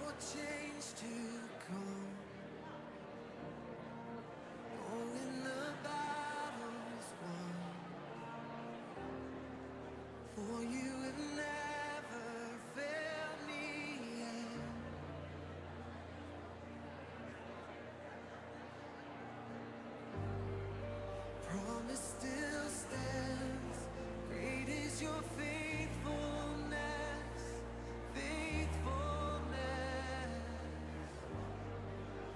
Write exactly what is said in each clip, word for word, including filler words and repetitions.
for change to come. Knowing the battle's won, for you have never failed me yet. Promise still stands. Great is your faithfulness, faithfulness.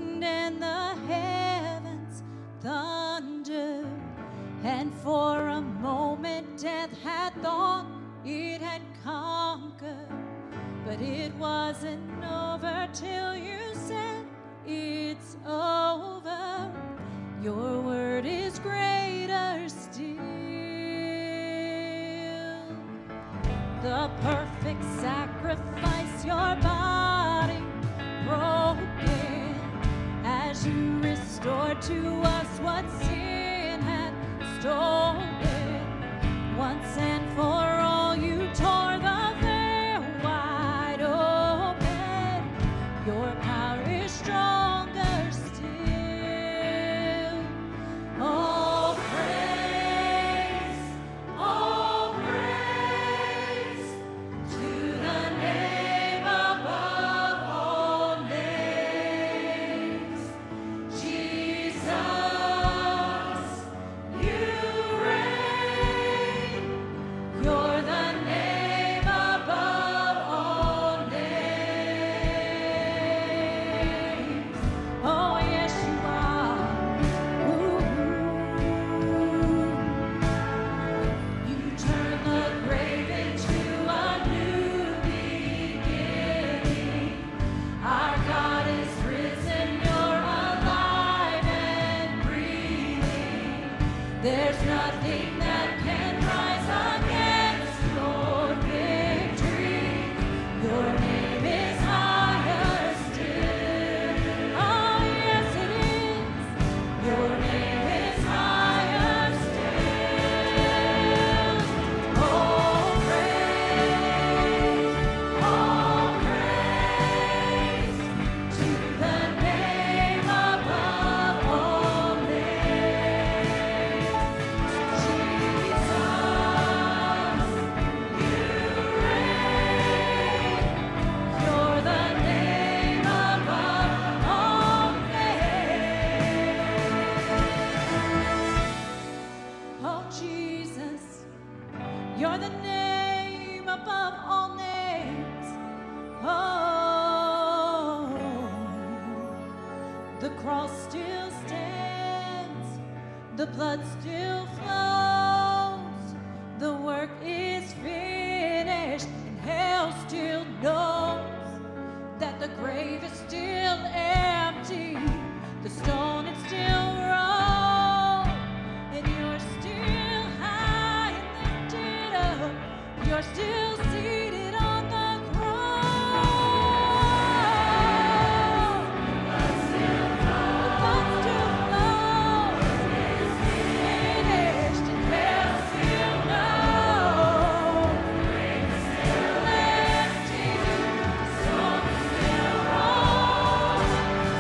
rained and the heavens thundered, and for a moment death had thought it had conquered. But it wasn't over till you said it's over. Your word is greater still. The perfect sacrifice, your body broken, as you restored to us what sin had stolen. Once and for all you tore the veil wide open. Your power is stronger still. All praise, all praise to the name above all names. Jesus, you reign. You're the name above all names. Oh, yes, you are. Ooh. You turn the grave into a new beginning. Our God is risen. You're alive and breathing. There's nothing that can rise against your victory. Your name is higher still. Oh, yes, it is. Your name is higher still. All praise, all praise to the name above all names. Jesus, you reign. You're the name above all names. Oh, Jesus, you're the name above all names. Oh, the cross still stands, the blood still flows, the work is finished, and hell still knows that the grave is still empty, the stone is still rolled, and you're still high and lifted up. You're still seated on the cross. The blood still flows. It's finished, and hell still knows. The grave is still empty, the stone is still rolled,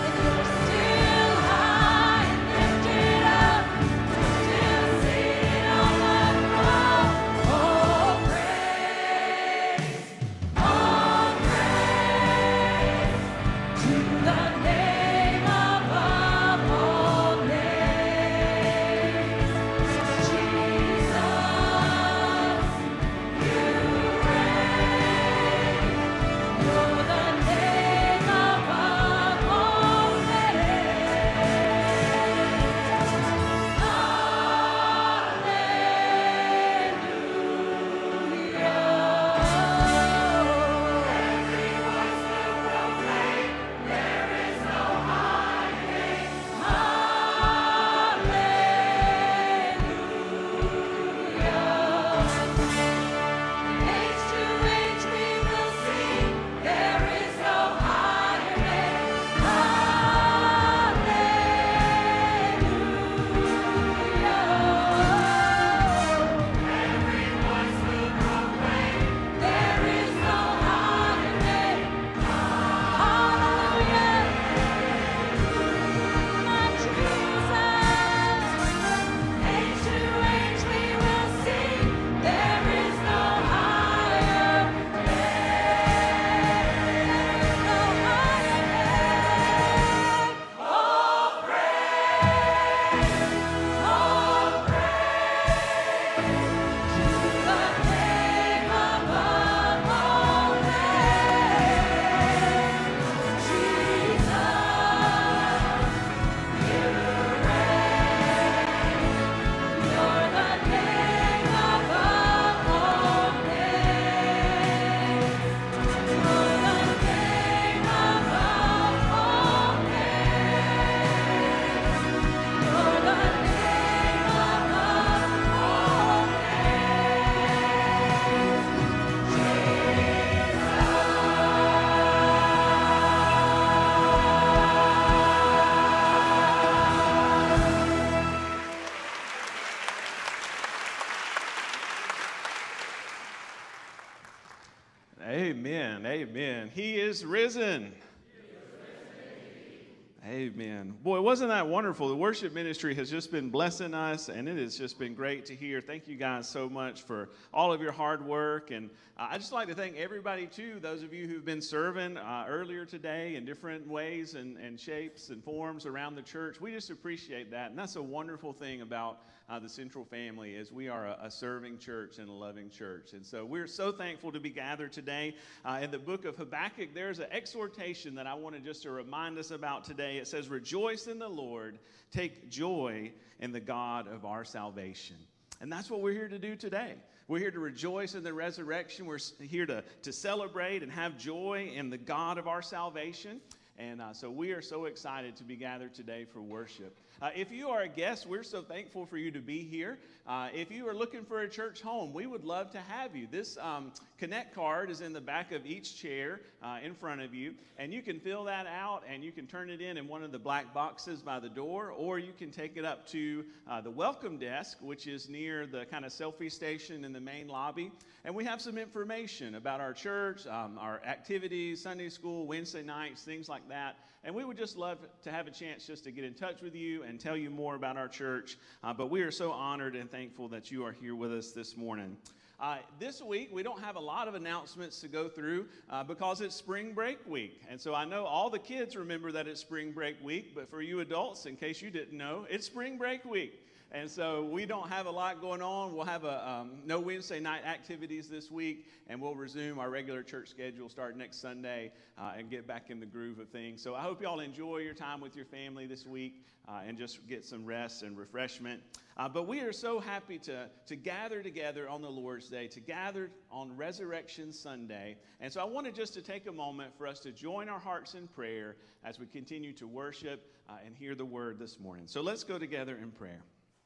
Amen. He is risen. Amen. Boy, wasn't that wonderful? The worship ministry has just been blessing us, and it has just been great to hear. Thank you guys so much for all of your hard work. And uh, I'd just like to thank everybody, too, those of you who've been serving uh, earlier today in different ways and, and shapes and forms around the church. We just appreciate that. And that's a wonderful thing about uh, the Central family is we are a, a serving church and a loving church. And so we're so thankful to be gathered today. Uh, in the book of Habakkuk, there's an exhortation that I wanted just to remind us about today. It says, "Rejoice in the Lord, take joy in the God of our salvation." And that's what we're here to do today. We're here to rejoice in the resurrection. We're here to, to celebrate and have joy in the God of our salvation. And uh, so we are so excited to be gathered today for worship. Uh, if you are a guest, we're so thankful for you to be here. Uh, if you are looking for a church home, we would love to have you. This um, Connect card is in the back of each chair uh, in front of you, and you can fill that out and you can turn it in in one of the black boxes by the door, or you can take it up to uh, the welcome desk, which is near the kind of selfie station in the main lobby. And we have some information about our church, um, our activities, Sunday school, Wednesday nights, things like that. And we would just love to have a chance just to get in touch with you and tell you more about our church. Uh, but we are so honored and thankful that you are here with us this morning. Uh, this week, we don't have a lot of announcements to go through uh, because it's spring break week. And so I know all the kids remember that it's spring break week, but for you adults, in case you didn't know, it's spring break week. And so we don't have a lot going on. We'll have a, um, no Wednesday night activities this week, and we'll resume our regular church schedule starting next Sunday uh, and get back in the groove of things. So I hope you all enjoy your time with your family this week uh, and just get some rest and refreshment. Uh, but we are so happy to, to gather together on the Lord's Day, to gather on Resurrection Sunday. And so I wanted just to take a moment for us to join our hearts in prayer as we continue to worship uh, and hear the word this morning. So let's go together in prayer.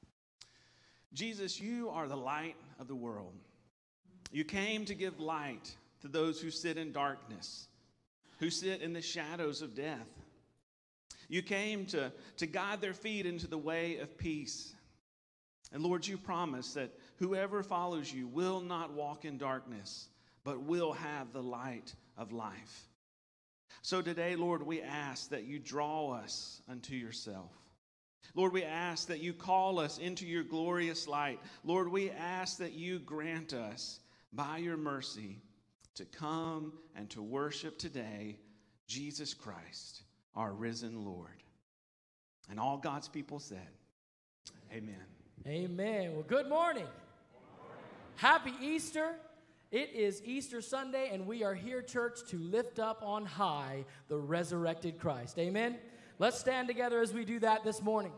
Jesus, you are the light of the world. You came to give light to those who sit in darkness, who sit in the shadows of death. You came to, to guide their feet into the way of peace. And Lord, you promise that whoever follows you will not walk in darkness, but will have the light of life. So today, Lord, we ask that you draw us unto yourself. Lord, we ask that you call us into your glorious light. Lord, we ask that you grant us, by your mercy, to come and to worship today Jesus Christ, our risen Lord. And all God's people said, amen. Amen. Well, good morning. Good morning. Happy Easter. It is Easter Sunday, and we are here, church, to lift up on high the resurrected Christ. Amen. Let's stand together as we do that this morning.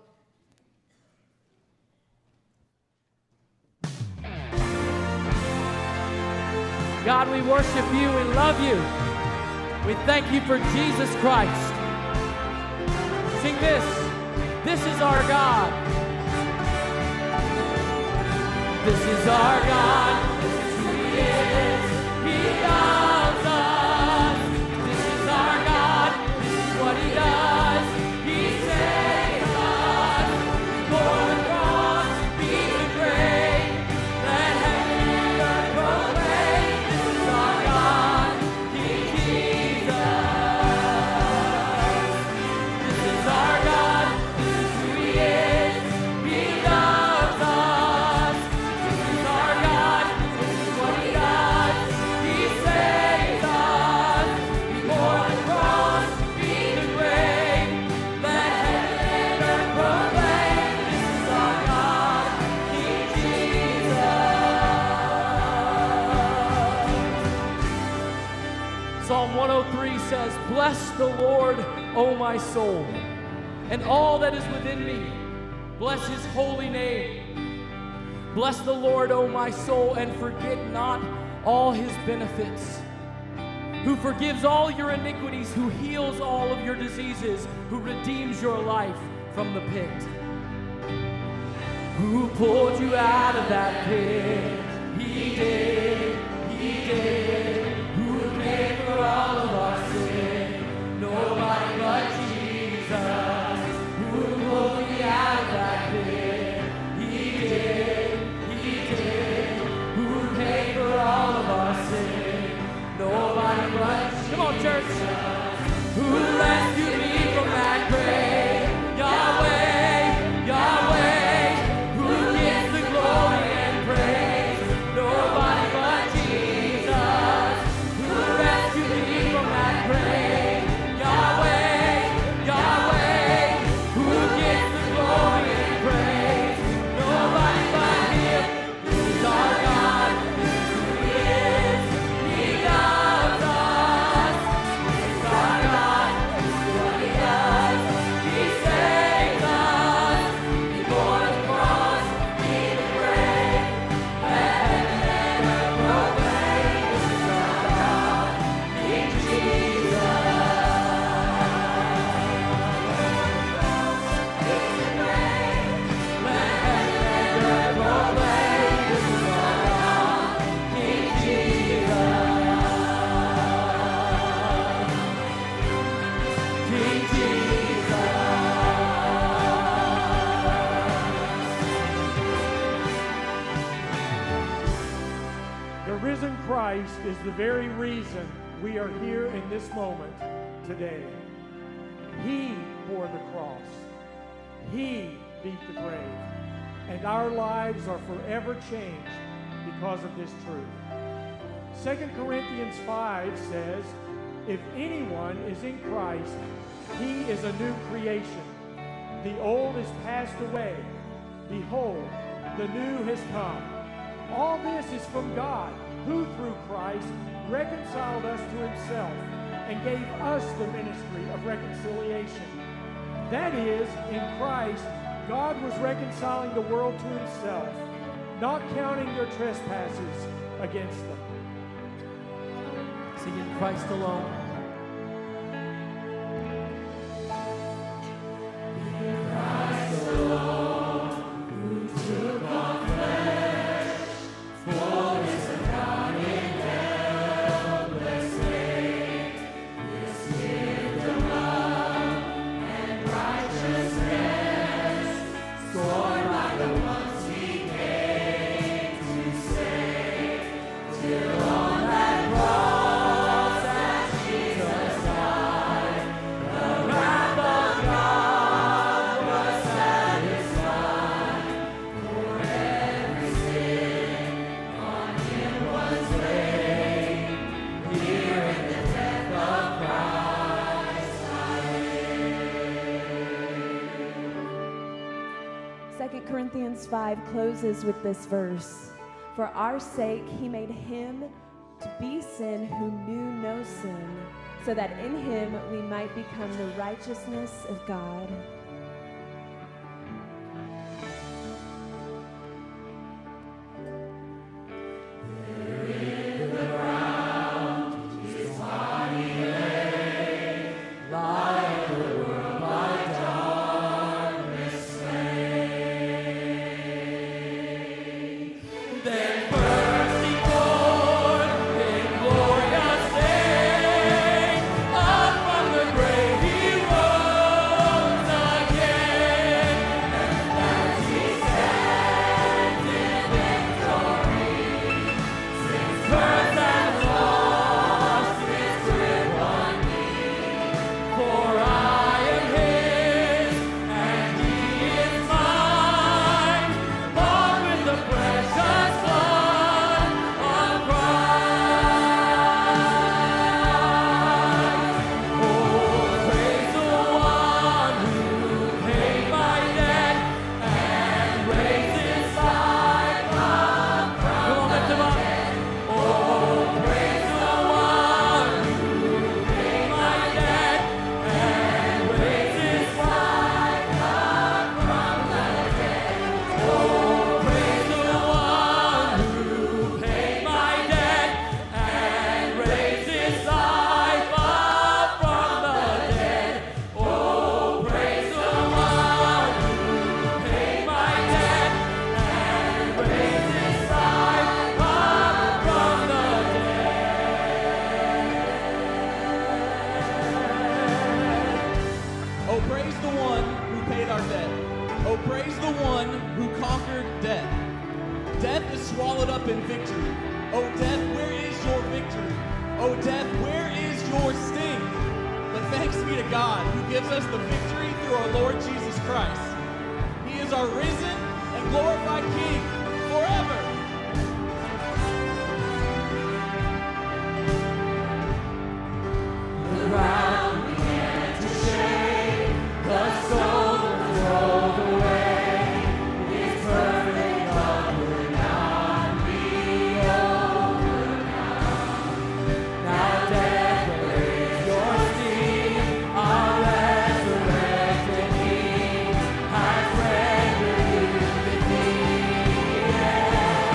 God, we worship you. We love you. We thank you for Jesus Christ. Sing this. This is our God. This is our God. This is who he is. He loves us. This is our God. This is what he does. He saves us. For the cross, be the grave. Let heaven and earth proclaim. This is our God, King Jesus. This is our God. This is who he is. He loves us. This is our God. This is what he does. He saves us. Before the cross, be the grave. Let heaven and earth proclaim. This is our God, King Jesus. Psalm one oh three says, "Bless the Lord, O my soul, and all that is within me. Bless his holy name. Bless the Lord, O my soul, and forget not all his benefits, who forgives all your iniquities, who heals all of your diseases, who redeems your life from the pit, who pulled you out of that pit. He did, he did, who would pay for all of our sin. Nobody but Jesus, who would pull me out of that pit. He did, he did, who would pay for all of our sin. Nobody but Christ is the very reason we are here in this moment today. He bore the cross. He beat the grave. And our lives are forever changed because of this truth. Second Corinthians five says, if anyone is in Christ, he is a new creation. The old is passed away. Behold, the new has come. All this is from God, who through Christ reconciled us to himself and gave us the ministry of reconciliation. That is, in Christ, God was reconciling the world to himself, not counting their trespasses against them. Sing in Christ alone. Second Corinthians five closes with this verse. For our sake he made him to be sin who knew no sin, so that in him we might become the righteousness of God. Has rendered you defeated.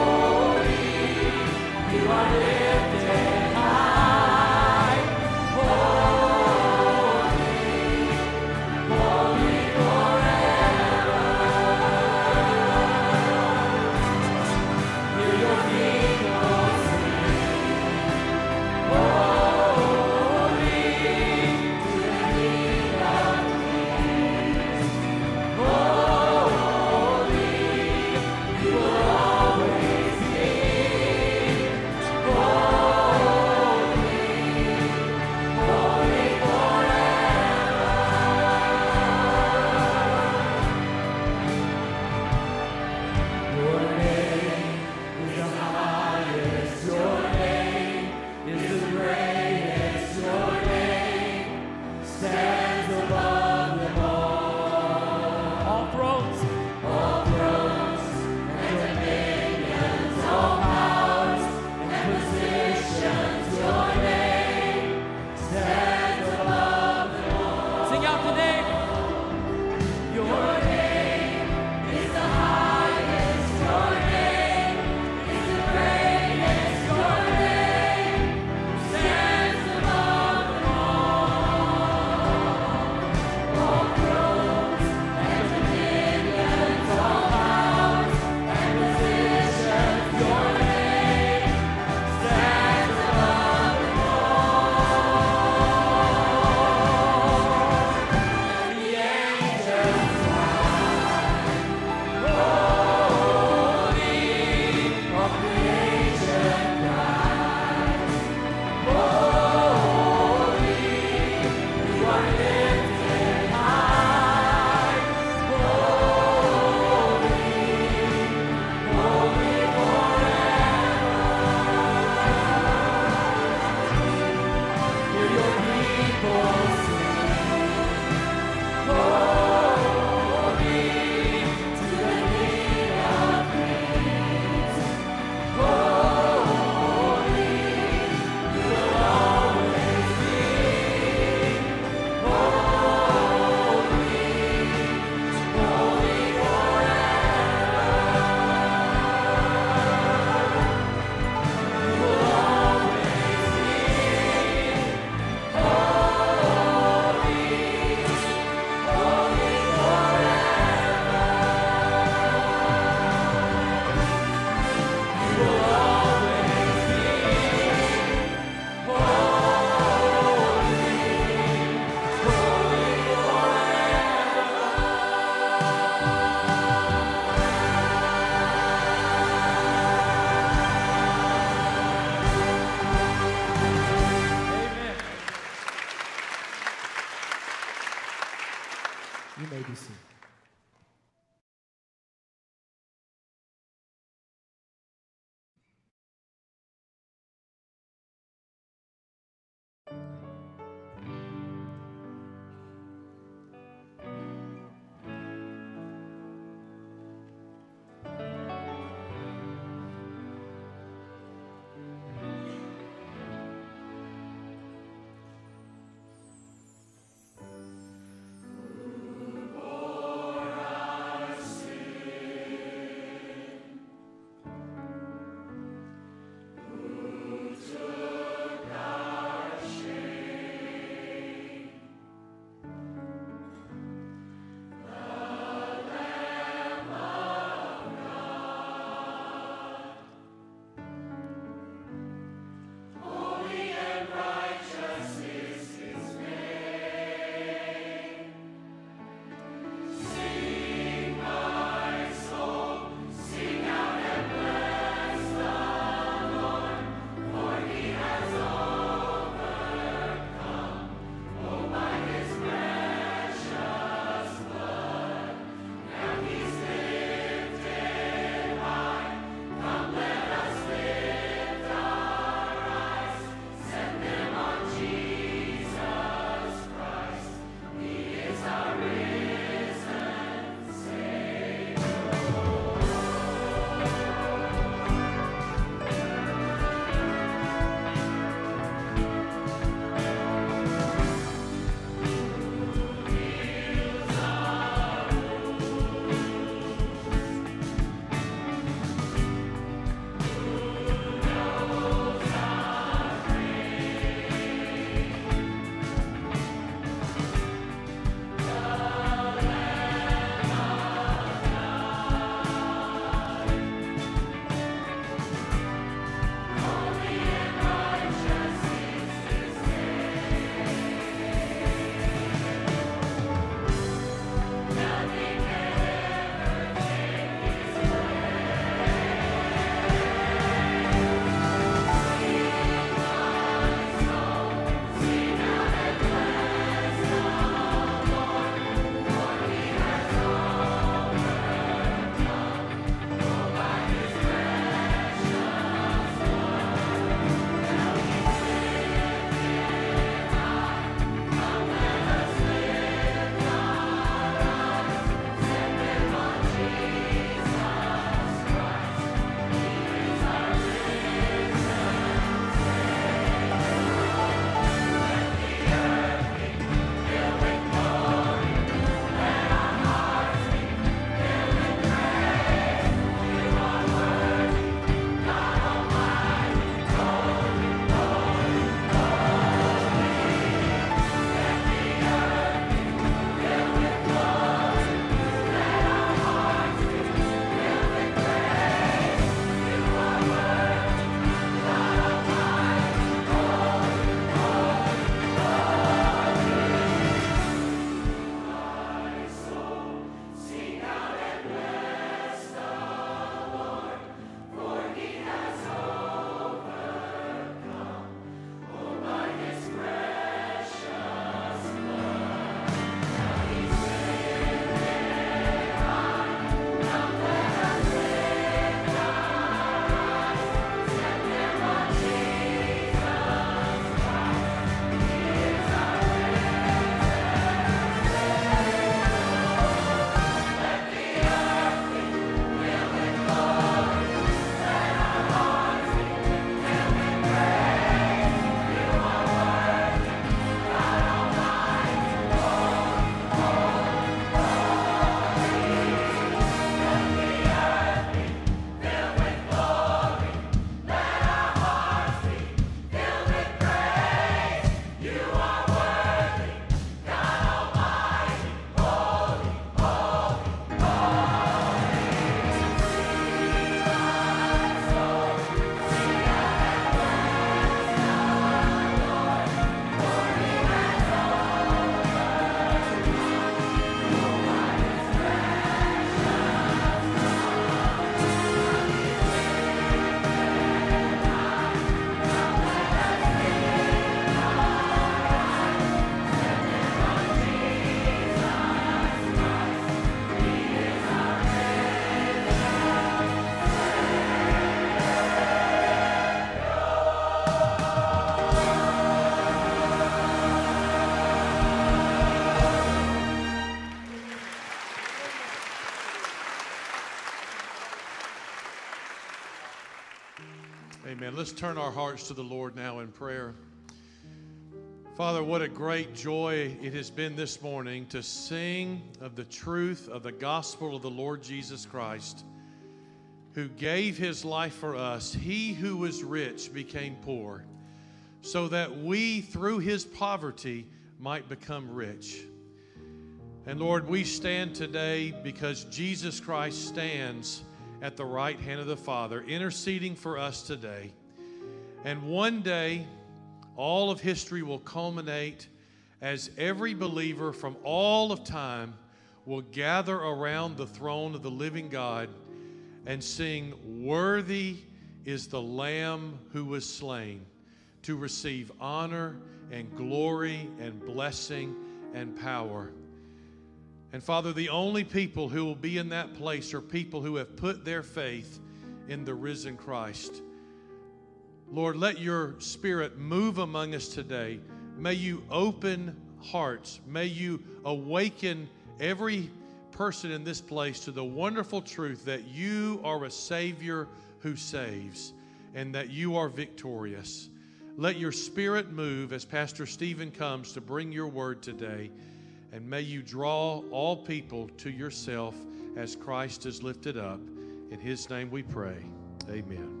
Amen. Let's turn our hearts to the Lord now in prayer. Father, what a great joy it has been this morning to sing of the truth of the gospel of the Lord Jesus Christ, who gave his life for us. He who was rich became poor, so that we, through his poverty, might become rich. And Lord, we stand today because Jesus Christ stands at the right hand of the Father, interceding for us today. And one day, all of history will culminate as every believer from all of time will gather around the throne of the living God and sing, "Worthy is the Lamb who was slain to receive honor and glory and blessing and power." And Father, the only people who will be in that place are people who have put their faith in the risen Christ. Lord, let your Spirit move among us today. May you open hearts. May you awaken every person in this place to the wonderful truth that you are a Savior who saves and that you are victorious. Let your Spirit move as Pastor Stephen comes to bring your word today. And may you draw all people to yourself as Christ is lifted up. In his name we pray. Amen.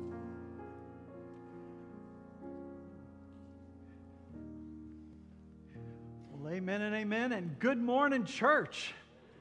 Well, amen and amen, and good morning, church.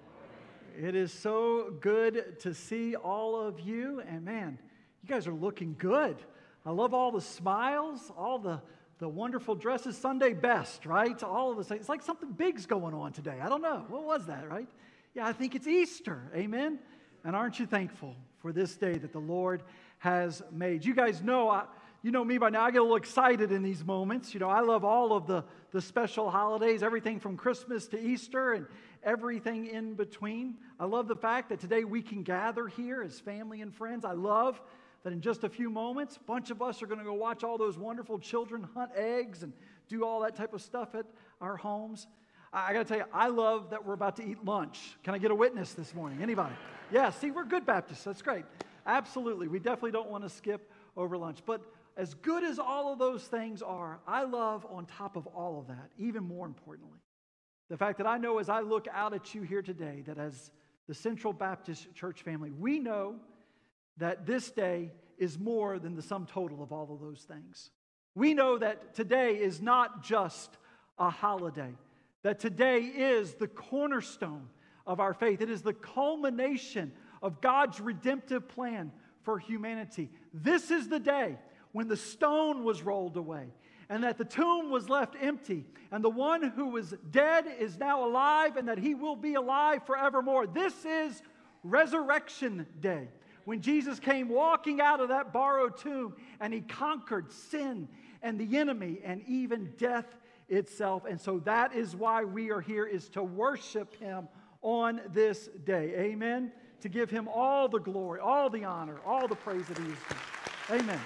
It is so good to see all of you, and man, you guys are looking good. I love all the smiles, all the, the wonderful dresses, Sunday best, right? All of the things. It's like something big's going on today. I don't know. What was that, right? Yeah, I think it's Easter, amen? And aren't you thankful for this day that the Lord has made? You guys know, I, you know me by now, I get a little excited in these moments. You know, I love all of the, the special holidays, everything from Christmas to Easter and everything in between. I love the fact that today we can gather here as family and friends. I love that in just a few moments, a bunch of us are going to go watch all those wonderful children hunt eggs and do all that type of stuff at our homes. I, I got to tell you, I love that we're about to eat lunch. Can I get a witness this morning? Anybody? Yeah, see, we're good Baptists. That's great. Absolutely. We definitely don't want to skip over lunch. But as good as all of those things are, I love on top of all of that, even more importantly, the fact that I know as I look out at you here today, that as the Central Baptist Church family, we know that this day is more than the sum total of all of those things. We know that today is not just a holiday, that today is the cornerstone of our faith. It is the culmination of God's redemptive plan for humanity. This is the day when the stone was rolled away and that the tomb was left empty and the one who was dead is now alive and that he will be alive forevermore. This is Resurrection Day, when Jesus came walking out of that borrowed tomb and he conquered sin and the enemy and even death itself. And so that is why we are here, is to worship him on this day. Amen? To give him all the glory, all the honor, all the praise that he is due. Amen.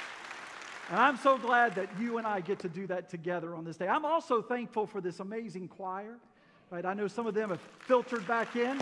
And I'm so glad that you and I get to do that together on this day. I'm also thankful for this amazing choir. Right? I know some of them have filtered back in.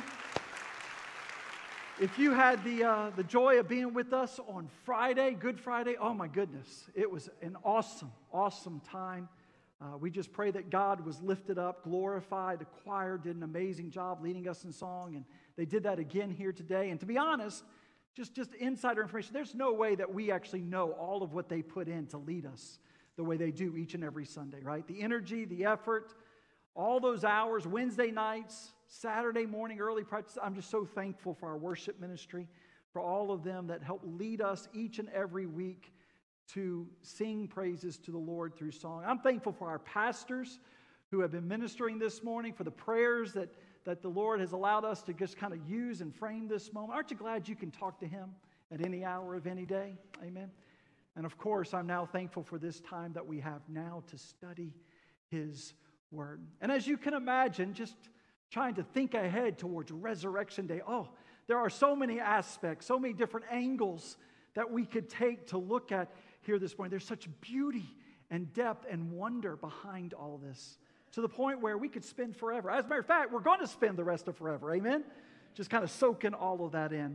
If you had the, uh, the joy of being with us on Friday, Good Friday, oh my goodness, it was an awesome, awesome time. Uh, we just pray that God was lifted up, glorified. The choir did an amazing job leading us in song, and they did that again here today. And to be honest, just, just insider information, there's no way that we actually know all of what they put in to lead us the way they do each and every Sunday, right? The energy, the effort, all those hours, Wednesday nights, Saturday morning, early practice. I'm just so thankful for our worship ministry, for all of them that help lead us each and every week to sing praises to the Lord through song. I'm thankful for our pastors who have been ministering this morning, for the prayers that, that the Lord has allowed us to just kind of use and frame this moment. Aren't you glad you can talk to him at any hour of any day? Amen. And of course, I'm now thankful for this time that we have now to study his word. And as you can imagine, just trying to think ahead towards Resurrection Day. Oh, there are so many aspects, so many different angles that we could take to look at here this morning. There's such beauty and depth and wonder behind all this, to the point where we could spend forever. As a matter of fact, we're going to spend the rest of forever, amen? Just kind of soaking all of that in. But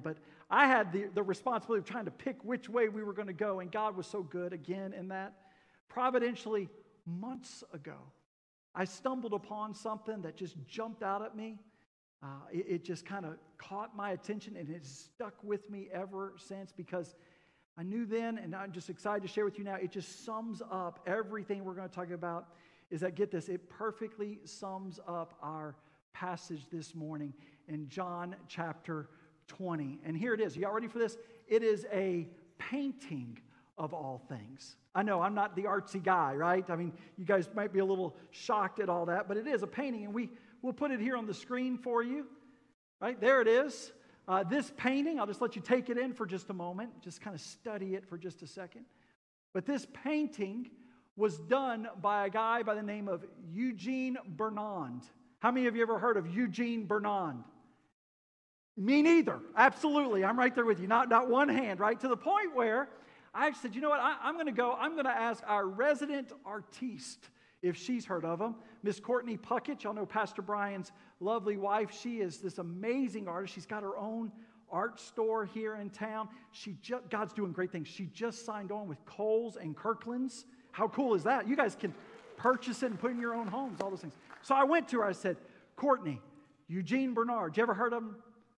I had the, the responsibility of trying to pick which way we were going to go, and God was so good again in that. Providentially, months ago, I stumbled upon something that just jumped out at me. Uh, it, it just kind of caught my attention, and it's stuck with me ever since, because I knew then, and I'm just excited to share with you now, it just sums up everything we're going to talk about. Is that, get this, it perfectly sums up our passage this morning in John chapter twenty. And here it is. Y'all ready for this? It is a painting of all things. I know I'm not the artsy guy, right? I mean, you guys might be a little shocked at all that, but it is a painting, and we, we'll put it here on the screen for you. Right, there it is. Uh, this painting, I'll just let you take it in for just a moment, just kind of study it for just a second. But this painting was done by a guy by the name of Eugene Burnand. How many of you ever heard of Eugene Burnand? Me neither. Absolutely. I'm right there with you. Not, not one hand, right? To the point where I said, you know what? I, I'm going to go. I'm going to ask our resident artiste if she's heard of him. Miss Courtney Puckett. Y'all know Pastor Brian's lovely wife. She is this amazing artist. She's got her own art store here in town. She just, God's doing great things. She just signed on with Kohl's and Kirkland's. How cool is that? You guys can purchase it and put it in your own homes, all those things. So I went to her. I said, Courtney, Eugene Burnand, you ever heard of him?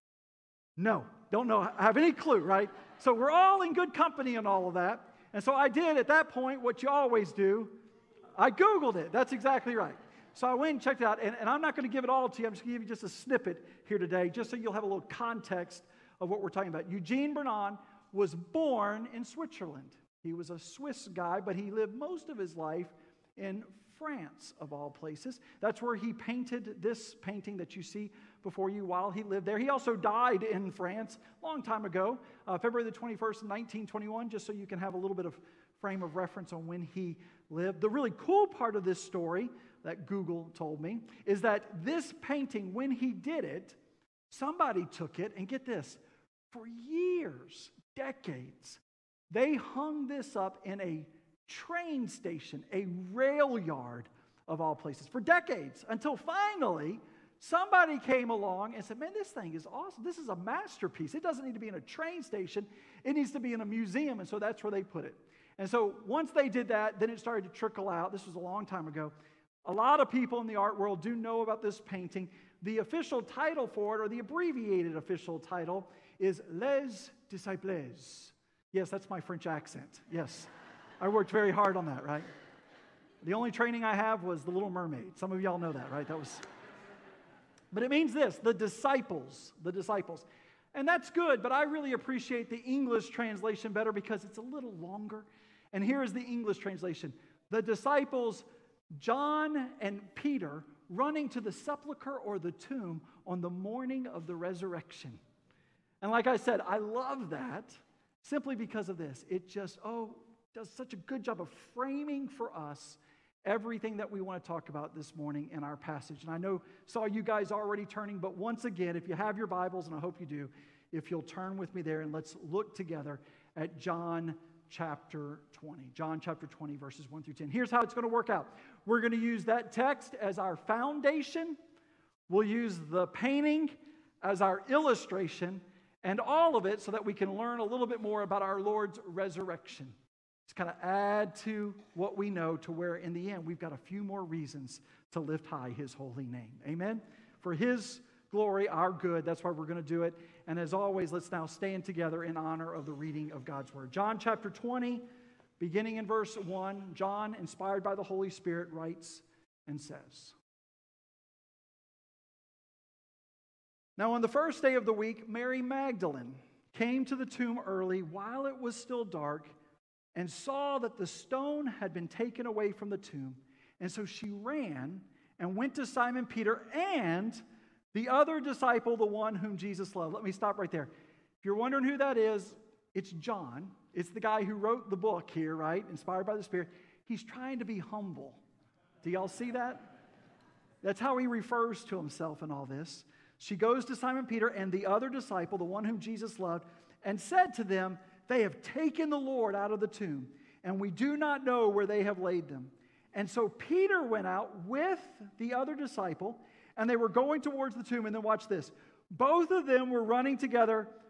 No, don't know, have any clue, right? So we're all in good company and all of that. And so I did at that point what you always do. I Googled it. That's exactly right. So I went and checked it out. And, and I'm not going to give it all to you. I'm just going to give you just a snippet here today, just so you'll have a little context of what we're talking about. Eugene Burnand was born in Switzerland. He was a Swiss guy, but he lived most of his life in France, of all places. That's where he painted this painting that you see before you while he lived there. He also died in France a long time ago, uh, February the twenty-first, nineteen twenty-one, just so you can have a little bit of frame of reference on when he lived. The really cool part of this story that Google told me is that this painting, when he did it, somebody took it, and get this, for years, decades, they hung this up in a train station, a rail yard of all places, for decades, until finally somebody came along and said, man, this thing is awesome. This is a masterpiece. It doesn't need to be in a train station. It needs to be in a museum, and so that's where they put it. And so once they did that, then it started to trickle out. This was a long time ago. A lot of people in the art world do know about this painting. The official title for it, or the abbreviated official title, is Les Disciples. Yes, that's my French accent. Yes. I worked very hard on that, right? The only training I have was The Little Mermaid. Some of y'all know that, right? That was. But it means this, the disciples, the disciples. And that's good, but I really appreciate the English translation better because it's a little longer. And here is the English translation. The disciples, John and Peter, running to the sepulcher or the tomb on the morning of the resurrection. And like I said, I love that simply because of this. It just, oh, does such a good job of framing for us everything that we want to talk about this morning in our passage. And I know, saw you guys already turning, but once again, if you have your Bibles, and I hope you do, if you'll turn with me there, and let's look together at John chapter twenty. John chapter twenty, verses one through ten. Here's how it's going to work out. We're going to use that text as our foundation. We'll use the painting as our illustration, and all of it so that we can learn a little bit more about our Lord's resurrection. Just kind of add to what we know, to where in the end we've got a few more reasons to lift high His holy name. Amen? For His glory, our good. That's why we're going to do it. And as always, let's now stand together in honor of the reading of God's Word. John chapter twenty, beginning in verse one, John, inspired by the Holy Spirit, writes and says, Now on the first day of the week, Mary Magdalene came to the tomb early while it was still dark and saw that the stone had been taken away from the tomb. And so she ran and went to Simon Peter and the other disciple, the one whom Jesus loved. Let me stop right there. If you're wondering who that is, it's John. It's the guy who wrote the book here, right? Inspired by the Spirit. He's trying to be humble. Do y'all see that? That's how he refers to himself in all this. She goes to Simon Peter and the other disciple, the one whom Jesus loved, and said to them, They have taken the Lord out of the tomb, and we do not know where they have laid them. And so Peter went out with the other disciple, and they were going towards the tomb. And then watch this. Both of them were running together,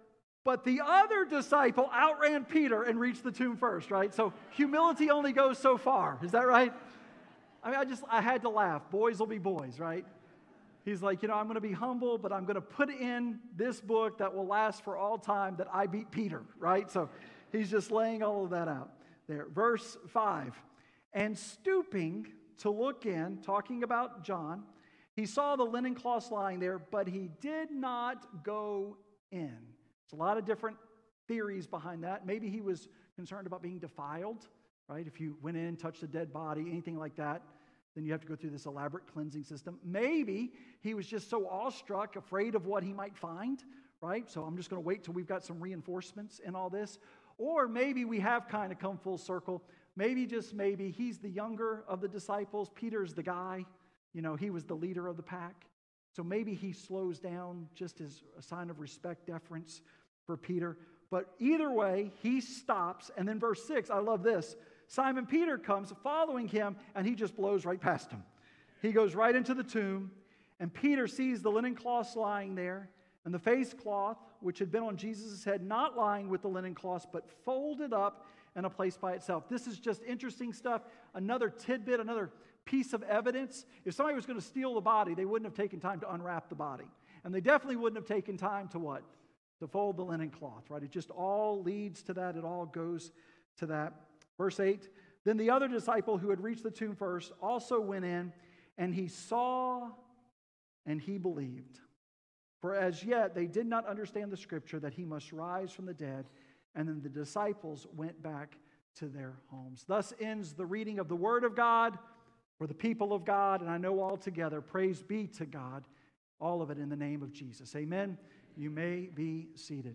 But the other disciple outran Peter and reached the tomb first, right? So humility only goes so far. Is that right? I mean, I just, I had to laugh. Boys will be boys, right? He's like, you know, I'm going to be humble, but I'm going to put in this book that will last for all time that I beat Peter, right? So he's just laying all of that out there. Verse five, and stooping to look in, talking about John, he saw the linen cloths lying there, but he did not go in. There's a lot of different theories behind that. Maybe he was concerned about being defiled, right? If you went in, touched a dead body, anything like that, then you have to go through this elaborate cleansing system. Maybe he was just so awestruck, afraid of what he might find, right? So I'm just going to wait till we've got some reinforcements in all this. Or maybe we have kind of come full circle. Maybe, just maybe, he's the younger of the disciples. Peter's the guy. You know, he was the leader of the pack. So maybe he slows down just as a sign of respect, deference for Peter. But either way, he stops. And then verse six, I love this. Simon Peter comes following him, and he just blows right past him. He goes right into the tomb, and Peter sees the linen cloths lying there, and the face cloth, which had been on Jesus' head, not lying with the linen cloths, but folded up in a place by itself. This is just interesting stuff. Another tidbit, another piece of evidence. If somebody was going to steal the body, they wouldn't have taken time to unwrap the body. And they definitely wouldn't have taken time to what? To fold the linen cloth, right? It just all leads to that. It all goes to that. Verse eight, then the other disciple who had reached the tomb first also went in, and he saw and he believed. For as yet they did not understand the scripture that he must rise from the dead. And then the disciples went back to their homes. Thus ends the reading of the word of God for the people of God. And I know all together, praise be to God, all of it in the name of Jesus. Amen. You may be seated.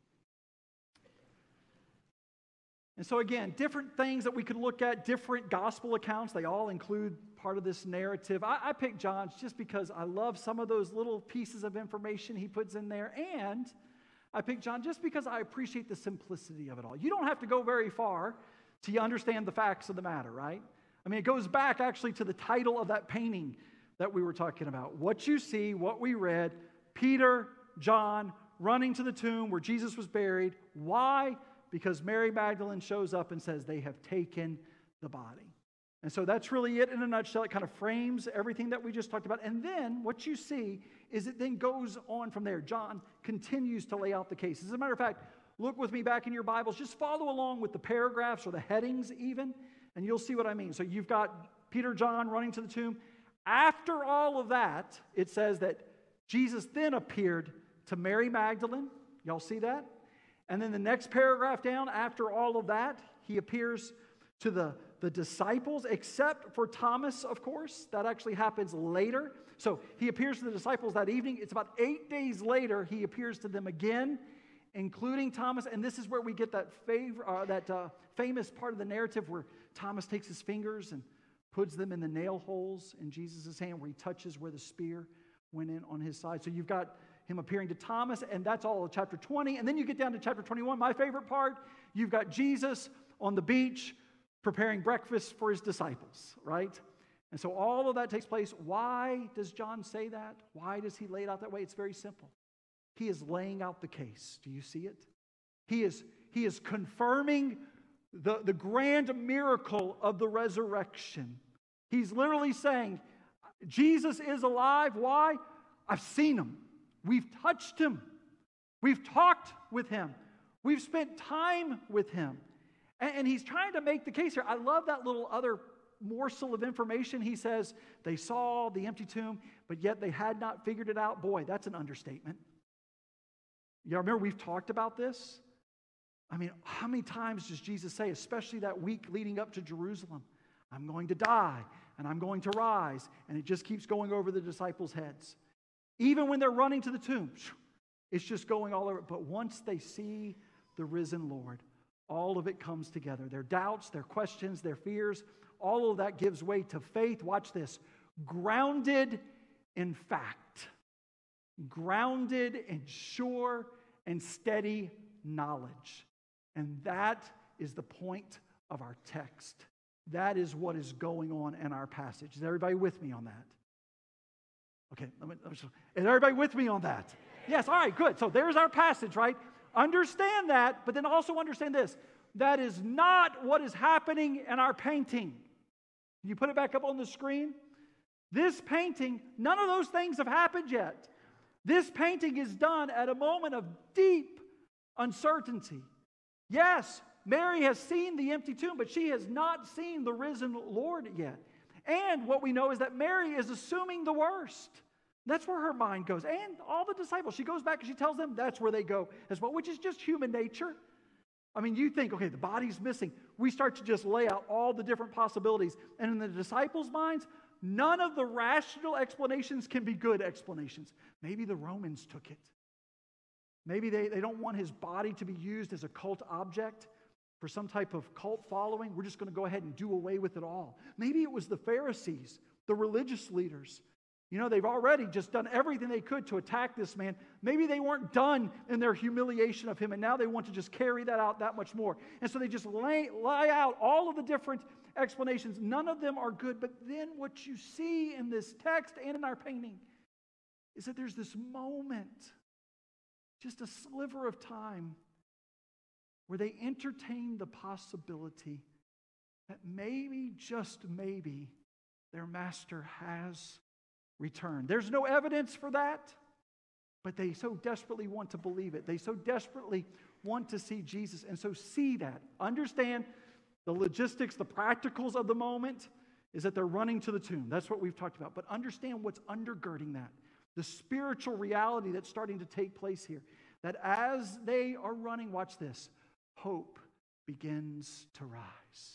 And so again, different things that we could look at, different gospel accounts, they all include part of this narrative. I, I picked John's just because I love some of those little pieces of information he puts in there, and I picked John just because I appreciate the simplicity of it all. You don't have to go very far to understand the facts of the matter, right? I mean, it goes back actually to the title of that painting that we were talking about. What you see, what we read, Peter, John, running to the tomb where Jesus was buried. Why? Because Mary Magdalene shows up and says they have taken the body. And so that's really it in a nutshell. It kind of frames everything that we just talked about. And then what you see is it then goes on from there. John continues to lay out the case. As a matter of fact, look with me back in your Bibles. Just follow along with the paragraphs or the headings even, and you'll see what I mean. So you've got Peter, John running to the tomb. After all of that, it says that Jesus then appeared to Mary Magdalene. Y'all see that? And then the next paragraph down, after all of that, he appears to the, the disciples, except for Thomas, of course. That actually happens later. So he appears to the disciples that evening. It's about eight days later, he appears to them again, including Thomas. And this is where we get that, favor, uh, that uh, famous part of the narrative where Thomas takes his fingers and puts them in the nail holes in Jesus' hand, where he touches where the spear went in on his side. So you've got him appearing to Thomas, and that's all of chapter twenty. And then you get down to chapter twenty-one, my favorite part. You've got Jesus on the beach preparing breakfast for his disciples, right? And so all of that takes place. Why does John say that? Why does he lay it out that way? It's very simple. He is laying out the case. Do you see it? He is, he is confirming the, the grand miracle of the resurrection. He's literally saying, Jesus is alive. Why? I've seen him. We've touched him. We've talked with him. We've spent time with him. And, and he's trying to make the case here. I love that little other morsel of information. He says they saw the empty tomb, but yet they had not figured it out. Boy, that's an understatement. You remember we've talked about this? I mean, how many times does Jesus say, especially that week leading up to Jerusalem, I'm going to die and I'm going to rise, and it just keeps going over the disciples' heads. Even when they're running to the tomb, it's just going all over. But once they see the risen Lord, all of it comes together. Their doubts, their questions, their fears, all of that gives way to faith. Watch this. Grounded in fact. Grounded in sure and steady knowledge. And that is the point of our text. That is what is going on in our passage. Is everybody with me on that? Okay, let me, let me, is everybody with me on that? Yes, all right, good. So there's our passage, right? Understand that, but then also understand this. That is not what is happening in our painting. Can you put it back up on the screen? This painting, none of those things have happened yet. This painting is done at a moment of deep uncertainty. Yes, Mary has seen the empty tomb, but she has not seen the risen Lord yet. And what we know is that Mary is assuming the worst. That's where her mind goes. And all the disciples, she goes back and she tells them that's where they go as well, which is just human nature. I mean, you think, okay, the body's missing. We start to just lay out all the different possibilities. And in the disciples' minds, none of the rational explanations can be good explanations. Maybe the Romans took it. Maybe they, they don't want his body to be used as a cult object for some type of cult following. We're just going to go ahead and do away with it all. Maybe it was the Pharisees, the religious leaders. You know, they've already just done everything they could to attack this man. Maybe they weren't done in their humiliation of him, and now they want to just carry that out that much more. And so they just lay, lay out all of the different explanations. None of them are good. But then what you see in this text and in our painting is that there's this moment, just a sliver of time, where they entertain the possibility that maybe, just maybe, their master has returned. There's no evidence for that, but they so desperately want to believe it. They so desperately want to see Jesus, and so see that. Understand the logistics, the practicals of the moment is that they're running to the tomb. That's what we've talked about. But understand what's undergirding that, the spiritual reality that's starting to take place here. That as they are running, watch this, hope begins to rise.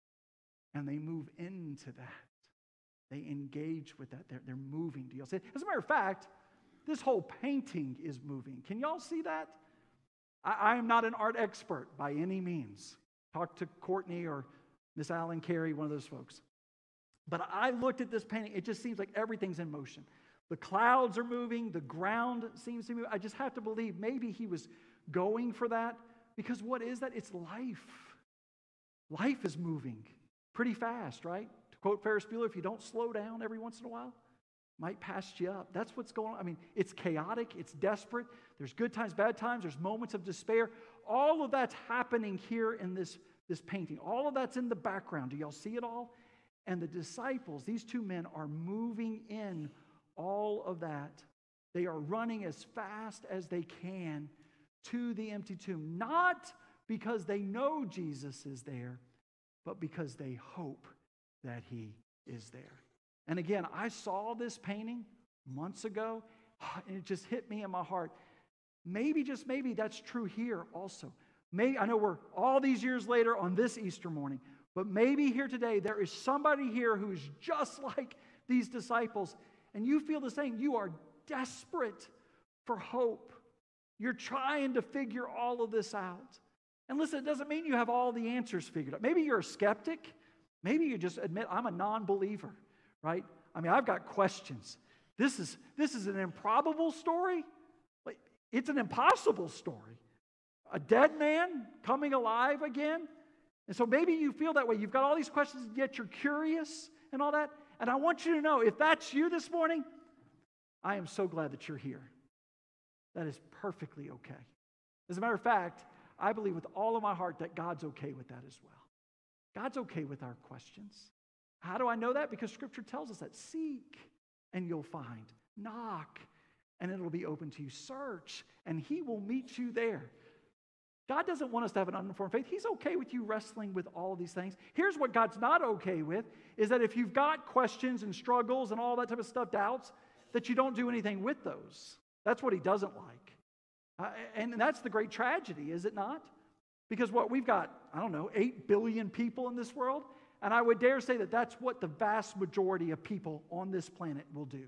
And they move into that. They engage with that. They're, they're moving. Do y'all see it? As a matter of fact, this whole painting is moving. Can y'all see that? I, I am not an art expert by any means. Talk to Courtney or Miss Allen Carey, one of those folks. But I looked at this painting. It just seems like everything's in motion. The clouds are moving. The ground seems to move. I just have to believe maybe he was going for that. Because what is that? It's life. Life is moving pretty fast, right? To quote Ferris Bueller, if you don't slow down every once in a while, it might pass you up. That's what's going on. I mean, it's chaotic. It's desperate. There's good times, bad times. There's moments of despair. All of that's happening here in this, this painting. All of that's in the background. Do y'all see it all? And the disciples, these two men, are moving in all of that. They are running as fast as they can to the empty tomb, not because they know Jesus is there, but because they hope that he is there. And again, I saw this painting months ago, and it just hit me in my heart. Maybe, just maybe, that's true here also. Maybe, I know we're all these years later on this Easter morning, but maybe here today there is somebody here who is just like these disciples, and you feel the same. You are desperate for hope. You're trying to figure all of this out. And listen, it doesn't mean you have all the answers figured out. Maybe you're a skeptic. Maybe you just admit, I'm a non-believer, right? I mean, I've got questions. This is, this is an improbable story. Like, it's an impossible story. A dead man coming alive again. And so maybe you feel that way. You've got all these questions, yet you're curious and all that. And I want you to know, if that's you this morning, I am so glad that you're here. That is perfectly okay. As a matter of fact, I believe with all of my heart that God's okay with that as well. God's okay with our questions. How do I know that? Because Scripture tells us that. Seek, and you'll find. Knock, and it'll be open to you. Search, and he will meet you there. God doesn't want us to have an uninformed faith. He's okay with you wrestling with all these things. Here's what God's not okay with, is that if you've got questions and struggles and all that type of stuff, doubts, that you don't do anything with those. That's what he doesn't like. Uh, and that's the great tragedy, is it not? Because what we've got, I don't know, eight billion people in this world, and I would dare say that that's what the vast majority of people on this planet will do.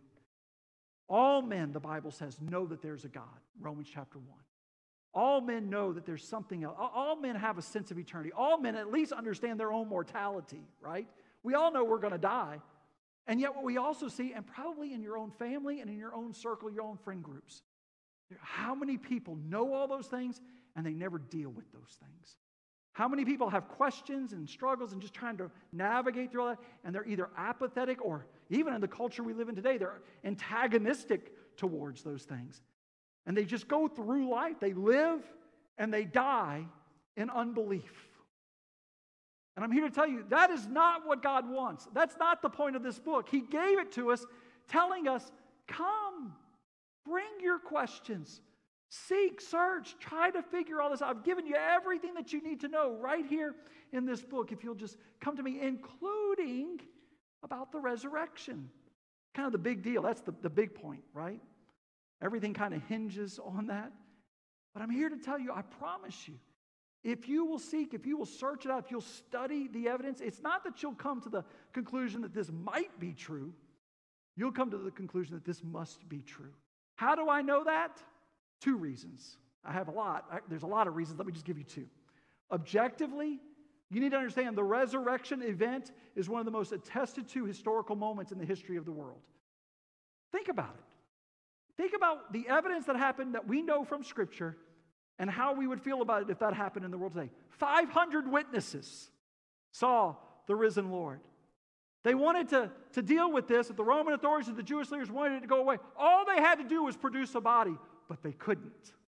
All men, the Bible says, know that there's a God, Romans chapter one. All men know that there's something else. All men have a sense of eternity. All men at least understand their own mortality, right? We all know we're going to die. And yet what we also see, and probably in your own family and in your own circle, your own friend groups, how many people know all those things and they never deal with those things? How many people have questions and struggles and just trying to navigate through all that, and they're either apathetic or, even in the culture we live in today, they're antagonistic towards those things. And they just go through life. They live and they die in unbelief. And I'm here to tell you, that is not what God wants. That's not the point of this book. He gave it to us, telling us, come, bring your questions. Seek, search, try to figure all this out. I've given you everything that you need to know right here in this book if you'll just come to me, including about the resurrection. Kind of the big deal. That's the, the big point, right? Everything kind of hinges on that. But I'm here to tell you, I promise you, if you will seek, if you will search it out, if you'll study the evidence, it's not that you'll come to the conclusion that this might be true. You'll come to the conclusion that this must be true. How do I know that? Two reasons. I have a lot. I, there's a lot of reasons. Let me just give you two. Objectively, you need to understand the resurrection event is one of the most attested to historical moments in the history of the world. Think about it. Think about the evidence that happened that we know from Scripture and how we would feel about it if that happened in the world today. five hundred witnesses saw the risen Lord. They wanted to, to deal with this. If the Roman authorities and the Jewish leaders wanted it to go away, all they had to do was produce a body, but they couldn't.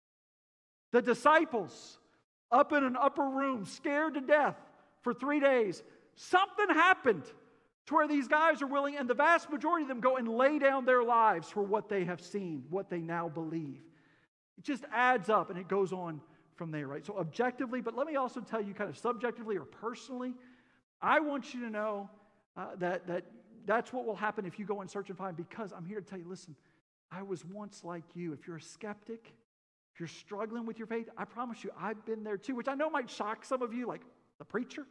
The disciples, up in an upper room, scared to death for three days, something happened to where these guys are willing, and the vast majority of them go and lay down their lives for what they have seen, what they now believe. It just adds up, and it goes on from there, right? So objectively, but let me also tell you kind of subjectively or personally, I want you to know uh, that, that that's what will happen if you go and search and find, because I'm here to tell you, listen, I was once like you. If you're a skeptic, if you're struggling with your faith, I promise you, I've been there too, which I know might shock some of you, like the preacher.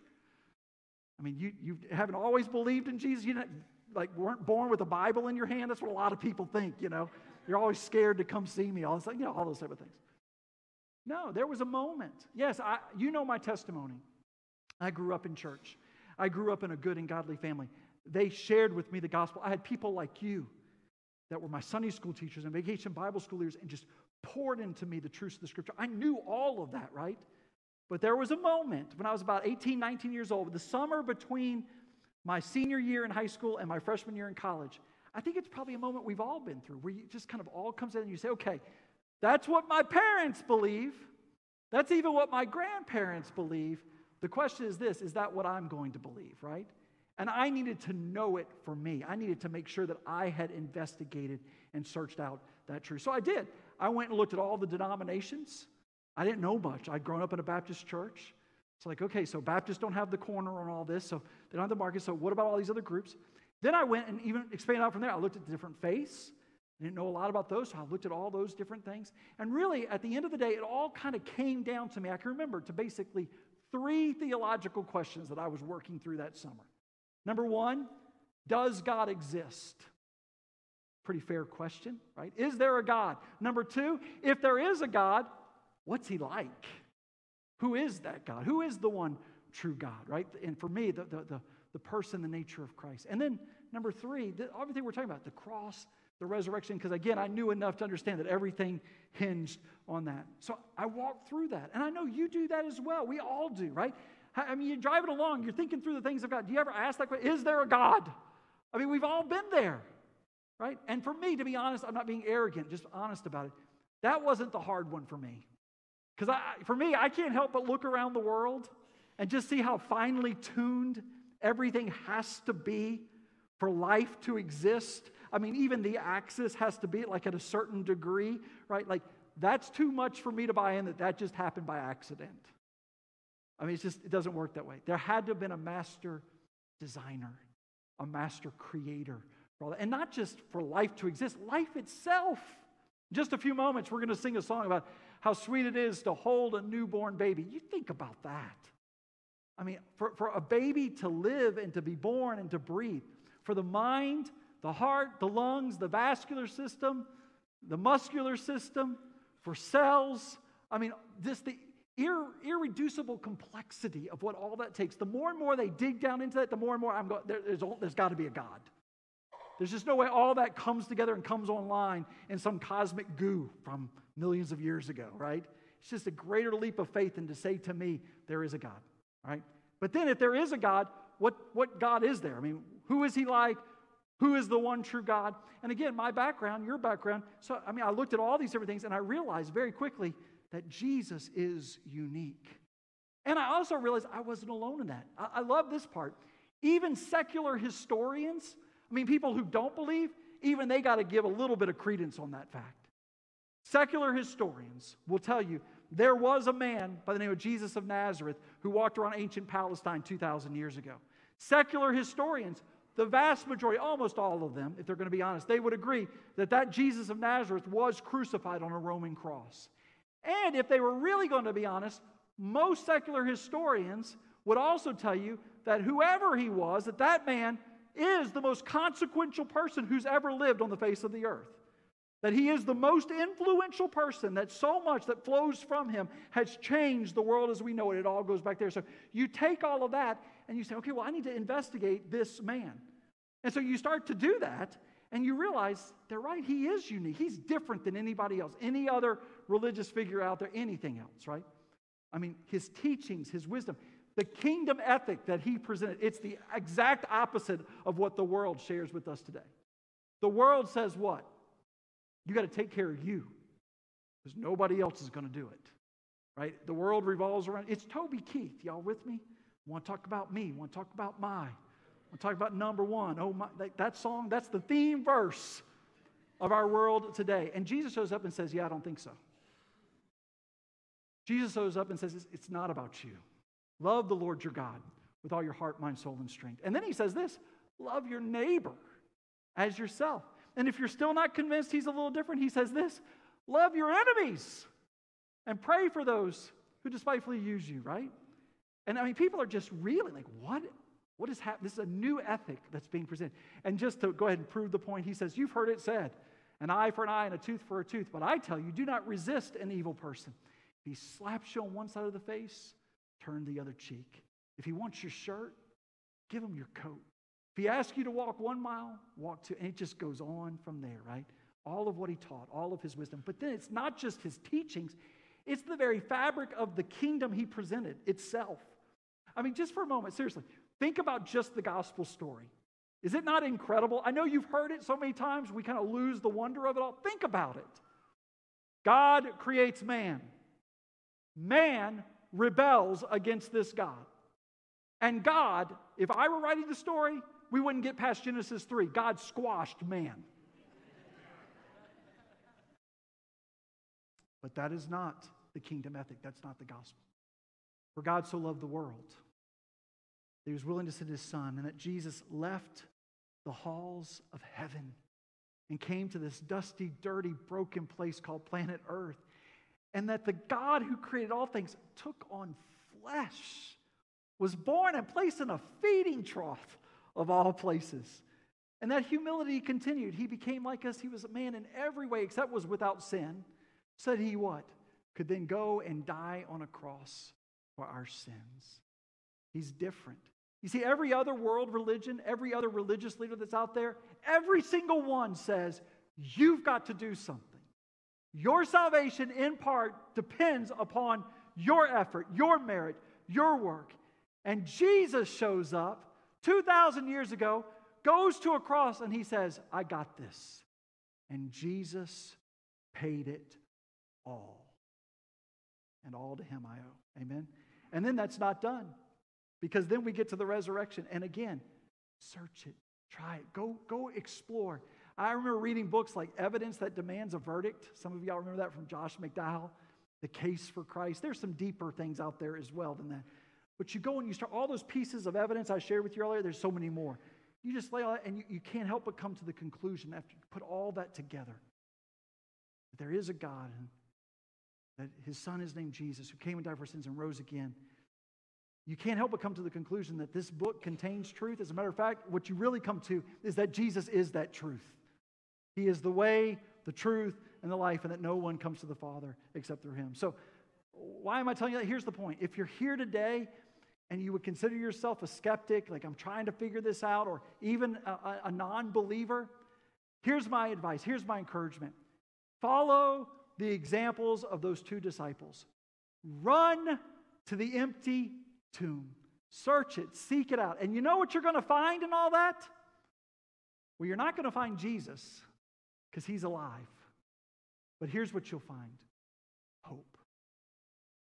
I mean, you, you haven't always believed in Jesus. You like weren't born with a Bible in your hand. That's what a lot of people think, you know. You're always scared to come see me. All this, you know, all those type of things. No, there was a moment. Yes, I, you know my testimony. I grew up in church. I grew up in a good and godly family. They shared with me the gospel. I had people like you that were my Sunday school teachers and vacation Bible school leaders and just poured into me the truths of the Scripture. I knew all of that, right? But there was a moment when I was about eighteen, nineteen years old, the summer between my senior year in high school and my freshman year in college. I think it's probably a moment we've all been through where you just kind of all comes in and you say, okay, that's what my parents believe. That's even what my grandparents believe. The question is this, is that what I'm going to believe, right? And I needed to know it for me. I needed to make sure that I had investigated and searched out that truth. So I did. I went and looked at all the denominations. I didn't know much. I'd grown up in a Baptist church. It's like, okay, so Baptists don't have the corner on all this, so they don't have the market, so what about all these other groups? Then I went and even expanded out from there. I looked at the different faiths. I didn't know a lot about those, so I looked at all those different things. And really, at the end of the day, it all kind of came down to me. I can remember to basically three theological questions that I was working through that summer. Number one, does God exist? Pretty fair question, right? Is there a God? Number two, if there is a God, what's he like? Who is that God? Who is the one true God, right? And for me, the, the, the, the person, the nature of Christ. And then number three, the, everything we're talking about, the cross, the resurrection, because again, I knew enough to understand that everything hinged on that. So I walked through that. And I know you do that as well. We all do, right? I mean, you're driving along, you're thinking through the things of God. Do you ever ask that question, is there a God? I mean, we've all been there, right? And for me, to be honest, I'm not being arrogant, just honest about it. That wasn't the hard one for me. Because for me, I can't help but look around the world and just see how finely tuned everything has to be for life to exist. I mean, even the axis has to be like at a certain degree, right? Like, that's too much for me to buy in that that just happened by accident. I mean, it's just, it doesn't work that way. There had to have been a master designer, a master creator for all that. And not just for life to exist, life itself. In just a few moments, we're going to sing a song about how sweet it is to hold a newborn baby. You think about that. I mean, for, for a baby to live and to be born and to breathe, for the mind, the heart, the lungs, the vascular system, the muscular system, for cells, I mean, this the ir, irreducible complexity of what all that takes. The more and more they dig down into that, the more and more I'm going, there, there's, there's got to be a God. There's just no way all that comes together and comes online in some cosmic goo from millions of years ago, right? It's just a greater leap of faith than to say to me, there is a God, right? But then if there is a God, what, what God is there? I mean, who is he like? Who is the one true God? And again, my background, your background, so I mean, I looked at all these different things and I realized very quickly, that Jesus is unique. And I also realized I wasn't alone in that. I, I love this part. Even secular historians, I mean, people who don't believe, even they got to give a little bit of credence on that fact. Secular historians will tell you there was a man by the name of Jesus of Nazareth who walked around ancient Palestine two thousand years ago. Secular historians, the vast majority, almost all of them, if they're going to be honest, they would agree that that Jesus of Nazareth was crucified on a Roman cross. And if they were really going to be honest, most secular historians would also tell you that whoever he was, that that man is the most consequential person who's ever lived on the face of the earth. That he is the most influential person, that so much that flows from him has changed the world as we know it. It all goes back there. So you take all of that and you say, okay, well, I need to investigate this man. And so you start to do that and you realize they're right. He is unique. He's different than anybody else, any other religious figure out there, anything else, right? I mean, his teachings, his wisdom, the kingdom ethic that he presented, it's the exact opposite of what the world shares with us today. The world says what? You got to take care of you because nobody else is going to do it, right? The world revolves around, it's Toby Keith. Y'all with me? Want to talk about me? Want to talk about my? Want to talk about number one? Oh, my, that, that song, that's the theme verse of our world today. And Jesus shows up and says, yeah, I don't think so. Jesus shows up and says, it's, it's not about you. Love the Lord your God with all your heart, mind, soul, and strength. And then he says this, love your neighbor as yourself. And if you're still not convinced he's a little different, he says this, love your enemies and pray for those who despitefully use you, right? And I mean, people are just really like, what? What is happening? This is a new ethic that's being presented. And just to go ahead and prove the point, he says, you've heard it said, an eye for an eye and a tooth for a tooth. But I tell you, do not resist an evil person. If he slaps you on one side of the face, turn the other cheek. If he wants your shirt, give him your coat. If he asks you to walk one mile, walk two. And it just goes on from there, right? All of what he taught, all of his wisdom. But then it's not just his teachings. It's the very fabric of the kingdom he presented itself. I mean, just for a moment, seriously, think about just the gospel story. Is it not incredible? I know you've heard it so many times, we kind of lose the wonder of it all. Think about it. God creates man. Man rebels against this God. And God, if I were writing the story, we wouldn't get past Genesis three. God squashed man. But that is not the kingdom ethic. That's not the gospel. For God so loved the world that he was willing to send his son, and that Jesus left the halls of heaven and came to this dusty, dirty, broken place called planet Earth. And that the God who created all things took on flesh, was born and placed in a feeding trough of all places. And that humility continued. He became like us. He was a man in every way except was without sin. So that he what? Could then go and die on a cross for our sins. He's different. You see, every other world religion, every other religious leader that's out there, every single one says, you've got to do something. Your salvation, in part, depends upon your effort, your merit, your work. And Jesus shows up two thousand years ago, goes to a cross, and he says, I got this. And Jesus paid it all. And all to him I owe. Amen? And then that's not done. Because then we get to the resurrection. And again, search it. Try it. Go, go explore. I remember reading books like Evidence That Demands a Verdict. Some of y'all remember that from Josh McDowell. The Case for Christ. There's some deeper things out there as well than that. But you go and you start, all those pieces of evidence I shared with you earlier, there's so many more. You just lay all that, and you, you can't help but come to the conclusion after you put all that together. That there is a God, and that his son is named Jesus, who came and died for sins and rose again. You can't help but come to the conclusion that this book contains truth. As a matter of fact, what you really come to is that Jesus is that truth. He is the way, the truth, and the life, and that no one comes to the Father except through him. So why am I telling you that? Here's the point. If you're here today and you would consider yourself a skeptic, like I'm trying to figure this out, or even a, a, a non-believer, here's my advice. Here's my encouragement. Follow the examples of those two disciples. Run to the empty tomb. Search it. Seek it out. And you know what you're going to find in all that? Well, you're not going to find Jesus because he's alive. But here's what you'll find. Hope.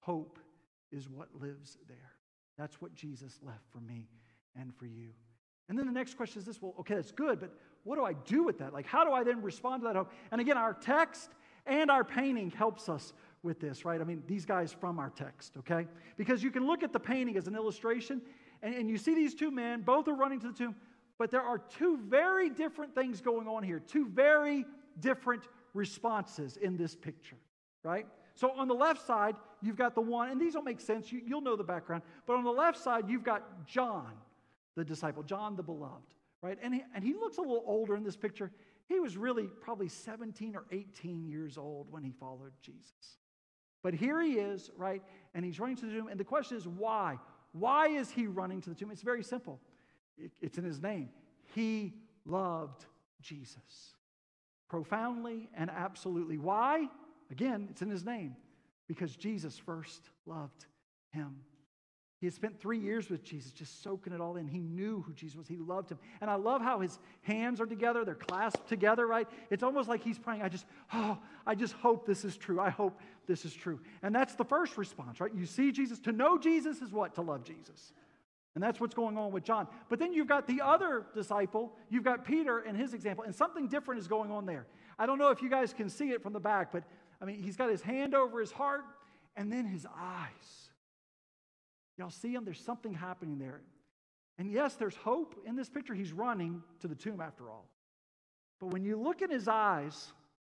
Hope is what lives there. That's what Jesus left for me and for you. And then the next question is this, well, okay, that's good, but what do I do with that? Like, how do I then respond to that hope? And again, our text and our painting helps us with this, right? I mean, these guys from our text, okay? Because you can look at the painting as an illustration, and, and you see these two men, both are running to the tomb, but there are two very different things going on here, two very different responses in this picture, right? So on the left side, you've got the one, and these don't make sense, you, you'll know the background, but on the left side, you've got John, the disciple, John the beloved, right? And he, and he looks a little older in this picture. He was really probably seventeen or eighteen years old when he followed Jesus. But here he is, right? And he's running to the tomb. And the question is, why? Why is he running to the tomb? It's very simple. It, it's in his name. He loved Jesus. Profoundly and absolutely. Why? Again, it's in his name. Because Jesus first loved him. He had spent three years with Jesus, just soaking it all in. He knew who Jesus was. He loved him. And I love how his hands are together. They're clasped together, right? It's almost like he's praying, I just, oh, I just hope this is true. I hope this is true. And that's the first response, right? You see Jesus. To know Jesus is what? To love Jesus. And that's what's going on with John. But then you've got the other disciple. You've got Peter and his example. And something different is going on there. I don't know if you guys can see it from the back, but I mean, he's got his hand over his heart and then his eyes. Y'all see him? There's something happening there. And yes, there's hope in this picture. He's running to the tomb after all. But when you look in his eyes,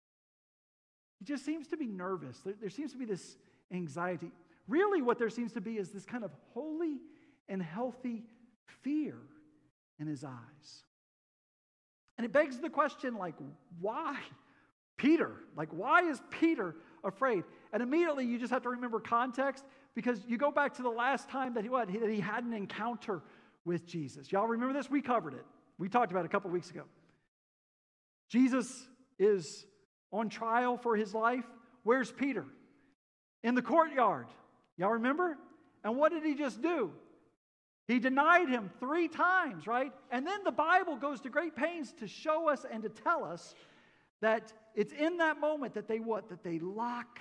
he just seems to be nervous. There, there seems to be this anxiety. Really, what there seems to be is this kind of holy and healthy fear in his eyes. And it begs the question, like, why? Peter, like, why is Peter afraid? And immediately you just have to remember context, because you go back to the last time that he, what, that he had an encounter with Jesus. Y'all remember this? We covered it. We talked about it a couple weeks ago. Jesus is on trial for his life. Where's Peter? In the courtyard. Y'all remember? And what did he just do? He denied him three times, right? And then the Bible goes to great pains to show us and to tell us that it's in that moment that they what? That they lock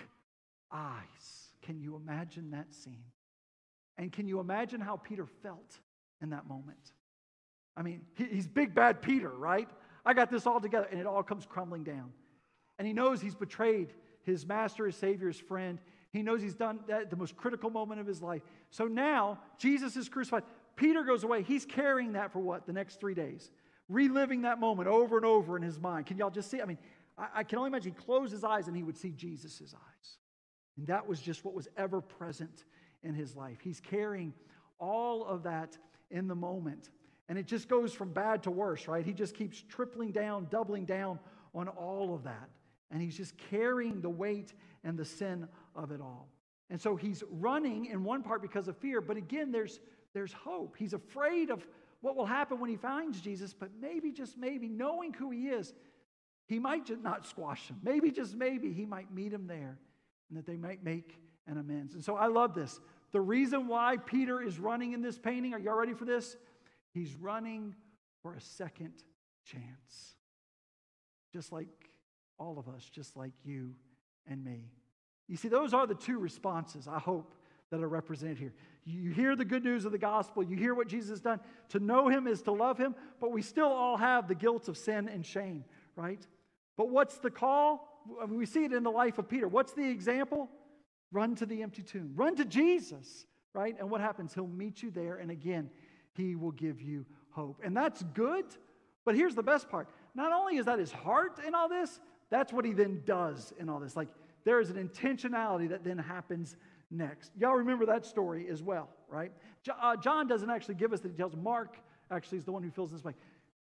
eyes. Can you imagine that scene? And can you imagine how Peter felt in that moment? I mean, he, he's big bad Peter, right? I got this all together, and it all comes crumbling down. And he knows he's betrayed his master, his Savior, his friend. He knows he's done that at the most critical moment of his life. So now, Jesus is crucified. Peter goes away. He's carrying that for what? The next three days. Reliving that moment over and over in his mind. Can y'all just see? I mean, I, I can only imagine he closed his eyes and he would see Jesus' eyes. And that was just what was ever present in his life. He's carrying all of that in the moment. And it just goes from bad to worse, right? He just keeps tripling down, doubling down on all of that. And he's just carrying the weight and the sin of it all. And so he's running in one part because of fear, but again, there's, there's hope. He's afraid of what will happen when he finds Jesus, but maybe, just maybe, knowing who he is, he might just not squash him. Maybe, just maybe, he might meet him there, and that they might make an amends. And so I love this. The reason why Peter is running in this painting, are y'all ready for this? He's running for a second chance. Just like all of us, just like you and me. You see, those are the two responses, I hope, that are represented here. You hear the good news of the gospel. You hear what Jesus has done. To know him is to love him, but we still all have the guilt of sin and shame, right? But what's the call? I mean, we see it in the life of Peter. What's the example? Run to the empty tomb. Run to Jesus, right? And what happens? He'll meet you there, and again, he will give you hope. And that's good, but here's the best part. Not only is that his heart in all this, that's what he then does in all this. Like, there is an intentionality that then happens next. Y'all remember that story as well, right? Uh, John doesn't actually give us the details. Mark actually is the one who fills in this way.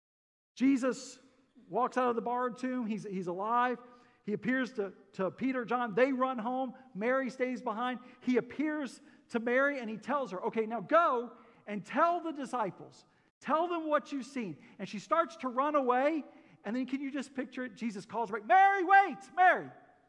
Jesus walks out of the borrowed tomb. He's, he's alive. He appears to, to Peter, John. They run home. Mary stays behind. He appears to Mary and he tells her, okay, now go and tell the disciples. Tell them what you've seen. And she starts to run away. And then can you just picture it? Jesus calls her back. Mary, wait, Mary.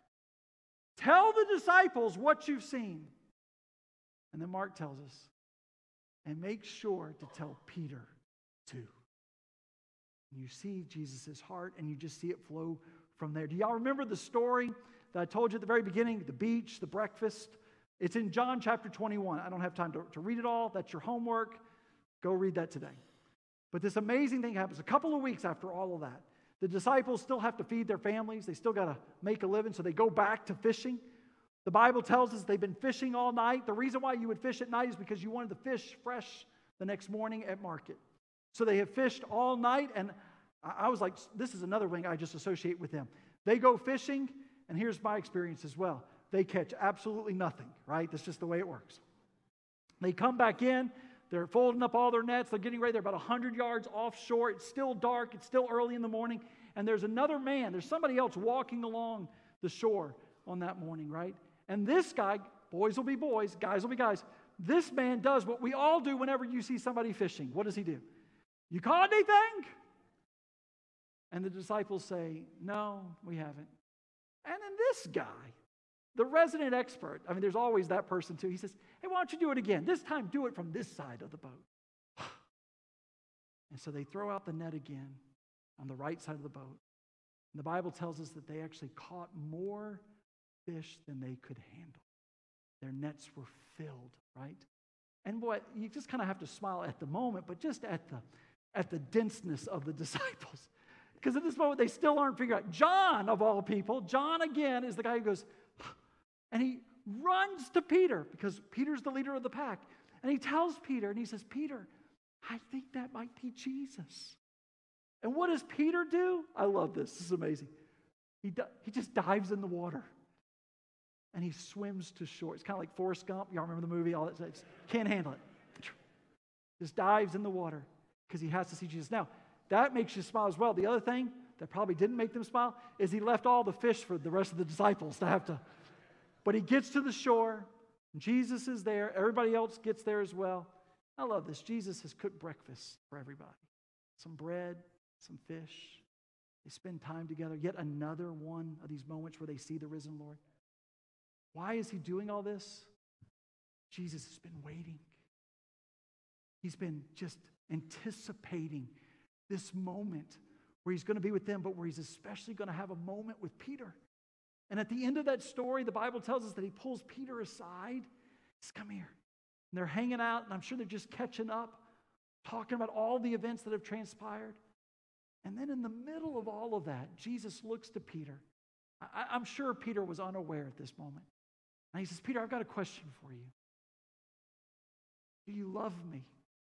Tell the disciples what you've seen. And then Mark tells us, and make sure to tell Peter too. And you see Jesus' heart, and you just see it flow from there. Do y'all remember the story that I told you at the very beginning? The beach, the breakfast It's in John chapter twenty-one. I don't have time to, to read it all. That's your homework. Go read that today. But this amazing thing happens a couple of weeks after all of that. The disciples still have to feed their families. They still got to make a living, so they go back to fishing. The Bible tells us they've been fishing all night. The reason why you would fish at night is because you wanted the fish fresh the next morning at market. So they have fished all night, and I was like, this is another thing I just associate with them. They go fishing, and here's my experience as well. They catch absolutely nothing, right? That's just the way it works. They come back in. They're folding up all their nets. They're getting ready. They're about one hundred yards offshore. It's still dark. It's still early in the morning. And there's another man. There's somebody else walking along the shore on that morning, right? And this guy, boys will be boys, guys will be guys. This man does what we all do whenever you see somebody fishing. What does he do? You caught anything? And the disciples say, no, we haven't. And then this guy, the resident expert, I mean, there's always that person too. He says, hey, why don't you do it again? This time, do it from this side of the boat. And so they throw out the net again on the right side of the boat. And the Bible tells us that they actually caught more fish than they could handle. Their nets were filled, right? And boy, you just kind of have to smile at the moment, but just at the, at the denseness of the disciples. Because at this moment, they still aren't figuring out. John, of all people, John again is the guy who goes, and he runs to Peter, because Peter's the leader of the pack. And he tells Peter, and he says, Peter, I think that might be Jesus. And what does Peter do? I love this. This is amazing. He, di- he just dives in the water. And he swims to shore. It's kind of like Forrest Gump. Y'all remember the movie? All that stuff. Can't handle it. Just dives in the water because he has to see Jesus. Now, that makes you smile as well. The other thing that probably didn't make them smile is he left all the fish for the rest of the disciples to have to. But he gets to the shore. Jesus is there. Everybody else gets there as well. I love this. Jesus has cooked breakfast for everybody. Some bread, some fish. They spend time together. Yet another one of these moments where they see the risen Lord. Why is he doing all this? Jesus has been waiting. He's been just anticipating this moment where he's going to be with them, but where he's especially going to have a moment with Peter. And at the end of that story, the Bible tells us that he pulls Peter aside. He says, come here. And they're hanging out, and I'm sure they're just catching up, talking about all the events that have transpired. And then in the middle of all of that, Jesus looks to Peter. I, I'm sure Peter was unaware at this moment. And he says, Peter, I've got a question for you. Do you love me?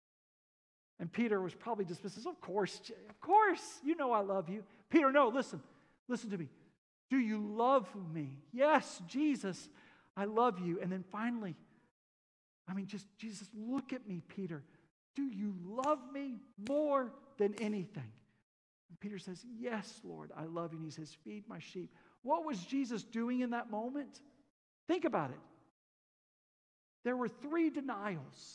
And Peter was probably dismissive. Of course, of course, you know I love you. Peter, no, listen, listen to me. Do you love me? Yes, Jesus, I love you. And then finally, I mean, just Jesus, look at me, Peter. Do you love me more than anything? And Peter says, yes, Lord, I love you. And he says, feed my sheep. What was Jesus doing in that moment? Think about it. There were three denials.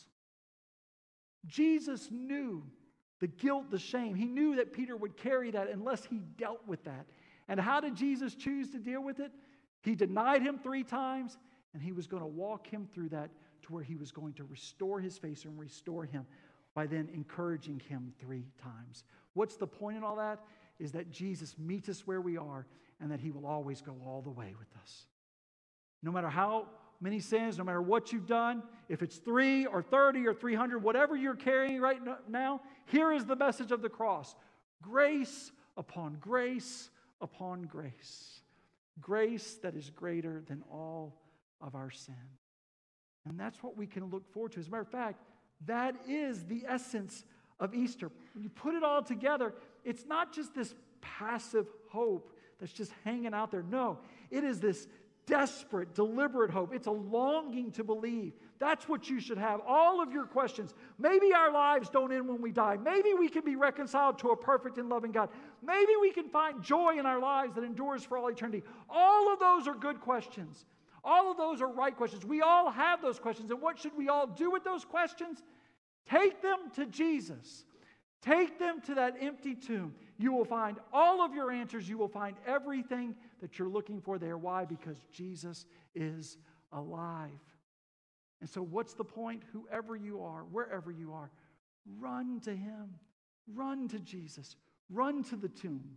Jesus knew the guilt, the shame. He knew that Peter would carry that unless he dealt with that. And how did Jesus choose to deal with it? He denied him three times, and he was going to walk him through that to where he was going to restore his face and restore him by then encouraging him three times. What's the point in all that? Is that Jesus meets us where we are, and that he will always go all the way with us. No matter how many sins, no matter what you've done, if it's three or thirty or three hundred, whatever you're carrying right now, here is the message of the cross. Grace upon grace upon grace. Grace that is greater than all of our sin. And that's what we can look forward to. As a matter of fact, that is the essence of Easter. When you put it all together, it's not just this passive hope that's just hanging out there. No, it is this desperate, deliberate hope. It's a longing to believe. That's what you should have. All of your questions. Maybe our lives don't end when we die. Maybe we can be reconciled to a perfect and loving God. Maybe we can find joy in our lives that endures for all eternity. All of those are good questions. All of those are right questions. We all have those questions. And what should we all do with those questions? Take them to Jesus. Take them to that empty tomb. You will find all of your answers. You will find everything that you're looking for there. Why? Because Jesus is alive. And so what's the point? Whoever you are, wherever you are, run to him. Run to Jesus. Run to the tomb.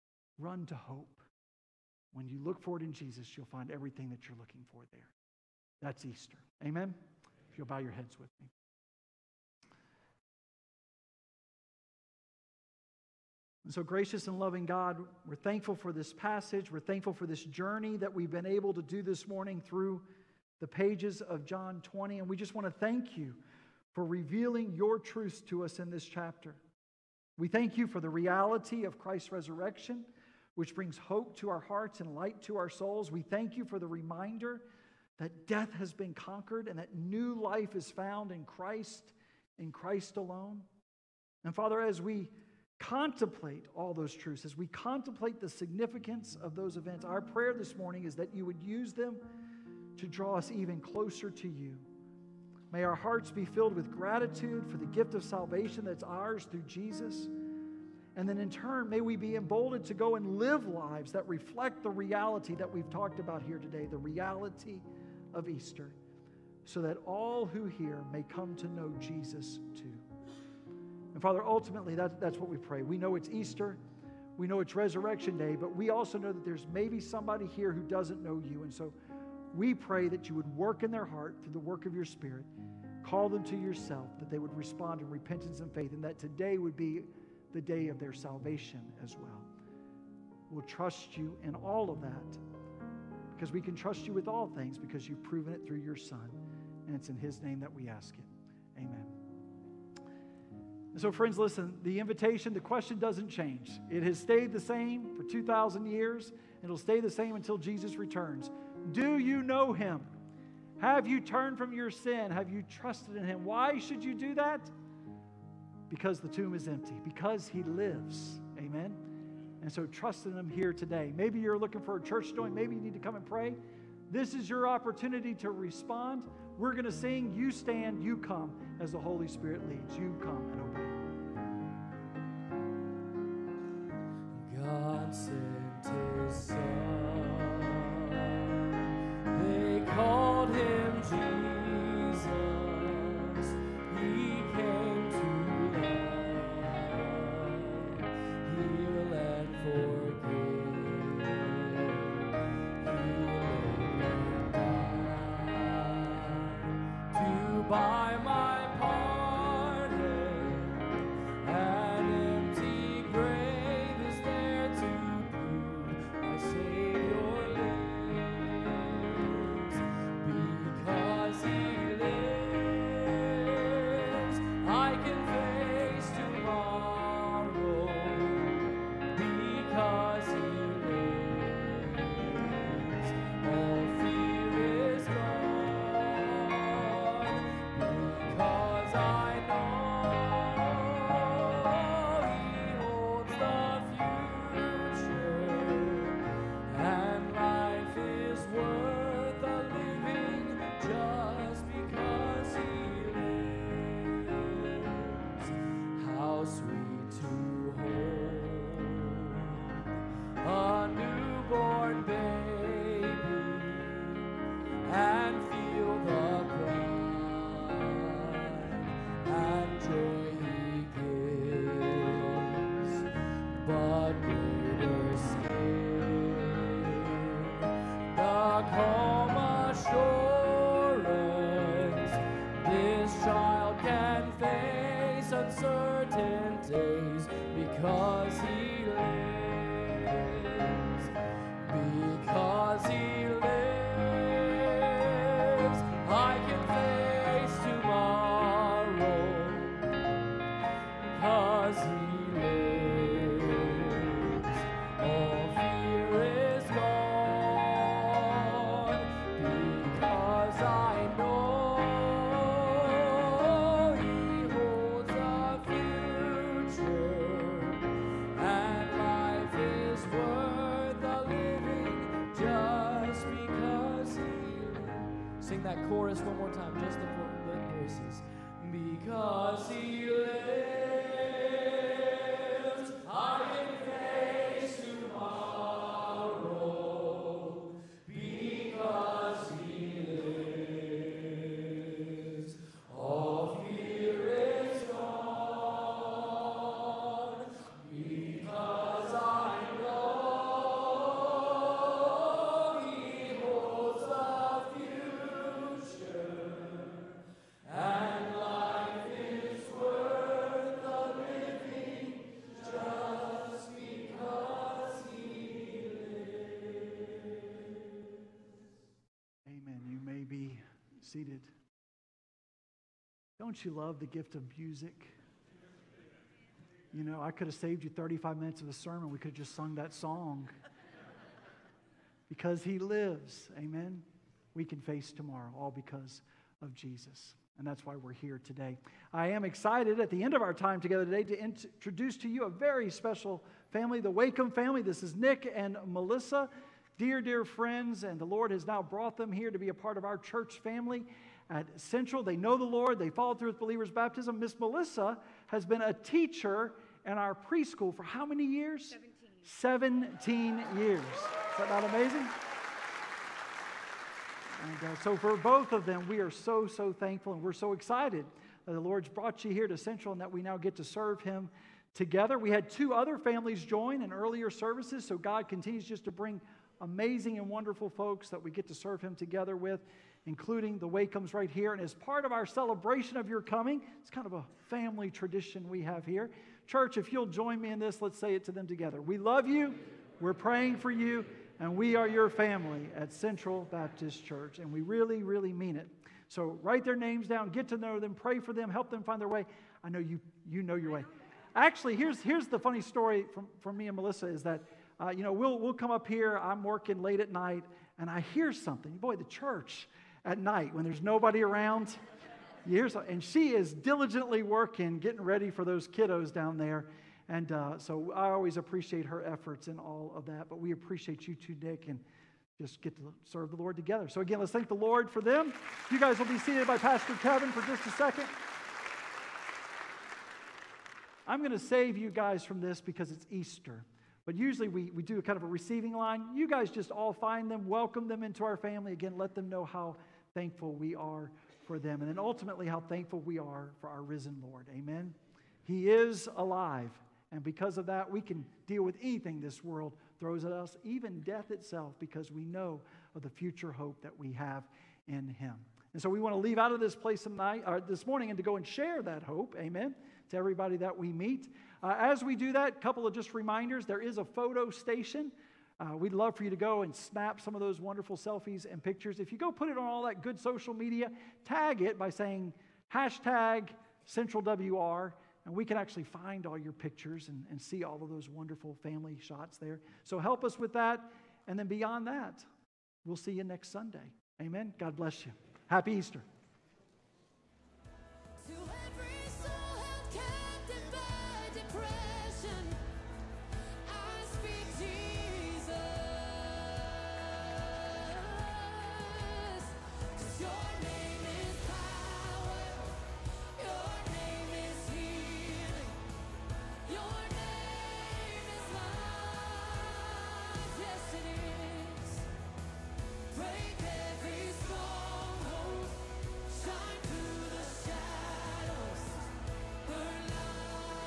Run to hope. When you look for it in Jesus, you'll find everything that you're looking for there. That's Easter. Amen? If you'll bow your heads with me. And so, gracious and loving God, we're thankful for this passage. We're thankful for this journey that we've been able to do this morning through the pages of John twenty. And we just want to thank you for revealing your truths to us in this chapter. We thank you for the reality of Christ's resurrection, which brings hope to our hearts and light to our souls. We thank you for the reminder that death has been conquered and that new life is found in Christ, in Christ alone. And Father, as we contemplate all those truths, as we contemplate the significance of those events, our prayer this morning is that you would use them to draw us even closer to you. May our hearts be filled with gratitude for the gift of salvation that's ours through Jesus. And then in turn, may we be emboldened to go and live lives that reflect the reality that we've talked about here today, the reality of Easter, so that all who hear may come to know Jesus too. And Father, ultimately, that, that's what we pray. We know it's Easter. We know it's Resurrection Day, but we also know that there's maybe somebody here who doesn't know you. And so we pray that you would work in their heart through the work of your Spirit. Call them to yourself, that they would respond in repentance and faith, and that today would be the day of their salvation as well. We'll trust you in all of that because we can trust you with all things because you've proven it through your Son. And it's in his name that we ask it. Amen. And so, friends, listen, the invitation, the question doesn't change. It has stayed the same for two thousand years. It'll stay the same until Jesus returns. Do you know him? Have you turned from your sin? Have you trusted in him? Why should you do that? Because the tomb is empty. Because he lives. Amen? And so trust in him here today. Maybe you're looking for a church joint. Maybe you need to come and pray. This is your opportunity to respond. We're going to sing, you stand, you come, as the Holy Spirit leads. You come and obey. God sent his Son. They called him Jesus. He came to love, heal and forgive. He lived and died to buy my pardon. An empty grave is there to prove my Savior lives. Because he lives, I can face tomorrow. Because he lives, all fear is gone. Because I know he holds the future, and life is worth the living just because he lives. How sweet to hold a newborn baby and feel the pride and joy he gives, but greater still, the calm assurance this child can face uncertain days because he lives. Because he lives, I can face tomorrow. Because he lives, all fear is gone. Because I know he holds the future, and life is worth the living just because he lives. Sing that chorus one more time, just the vo- the voices. Because he lives, I can face tomorrow. Because he lives, all fear is gone. Because I know he holds the future, seated. Don't you love the gift of music? You know, I could have saved you thirty-five minutes of the sermon. We could have just sung that song. Because he lives, amen, we can face tomorrow, all because of Jesus. And that's why we're here today. I am excited at the end of our time together today to introduce to you a very special family, the Wakeham family. This is Nick and Melissa, dear, dear friends, and the Lord has now brought them here to be a part of our church family at Central. They know the Lord. They followed through with believers' baptism. Miss Melissa has been a teacher in our preschool for how many years? seventeen. seventeen years. Is that not amazing? And uh, so for both of them, we are so, so thankful, and we're so excited that the Lord's brought you here to Central and that we now get to serve Him together. We had two other families join in earlier services, so God continues just to bring amazing and wonderful folks that we get to serve Him together with, including the Wakeham's right here. And as part of our celebration of your coming, it's kind of a family tradition we have here. Church, if you'll join me in this, let's say it to them together. We love you, we're praying for you, and we are your family at Central Baptist Church. And we really, really mean it. So write their names down, get to know them, pray for them, help them find their way. I know you you know your way. Actually, here's here's the funny story from, from me and Melissa is that, uh, you know, we'll, we'll come up here, I'm working late at night, and I hear something. Boy, the church at night when there's nobody around, you hear something. And she is diligently working, getting ready for those kiddos down there. And uh, so I always appreciate her efforts in all of that. But we appreciate you too, Nick, and just get to serve the Lord together. So again, let's thank the Lord for them. You guys will be seated by Pastor Kevin for just a second. I'm going to save you guys from this because it's Easter. But usually we, we do a kind of a receiving line. You guys just all find them, welcome them into our family. Again, let them know how thankful we are for them. And then ultimately how thankful we are for our risen Lord. Amen. He is alive. And because of that, we can deal with anything this world throws at us, even death itself, because we know of the future hope that we have in Him. And so we want to leave out of this place tonight, or this morning and to go and share that hope, amen, to everybody that we meet. Uh, as we do that, a couple of just reminders. There is a photo station. Uh, we'd love for you to go and snap some of those wonderful selfies and pictures. If you go put it on all that good social media, tag it by saying hashtag Central W R. And we can actually find all your pictures and, and see all of those wonderful family shots there. So help us with that. And then beyond that, we'll see you next Sunday. Amen. God bless you. Happy Easter.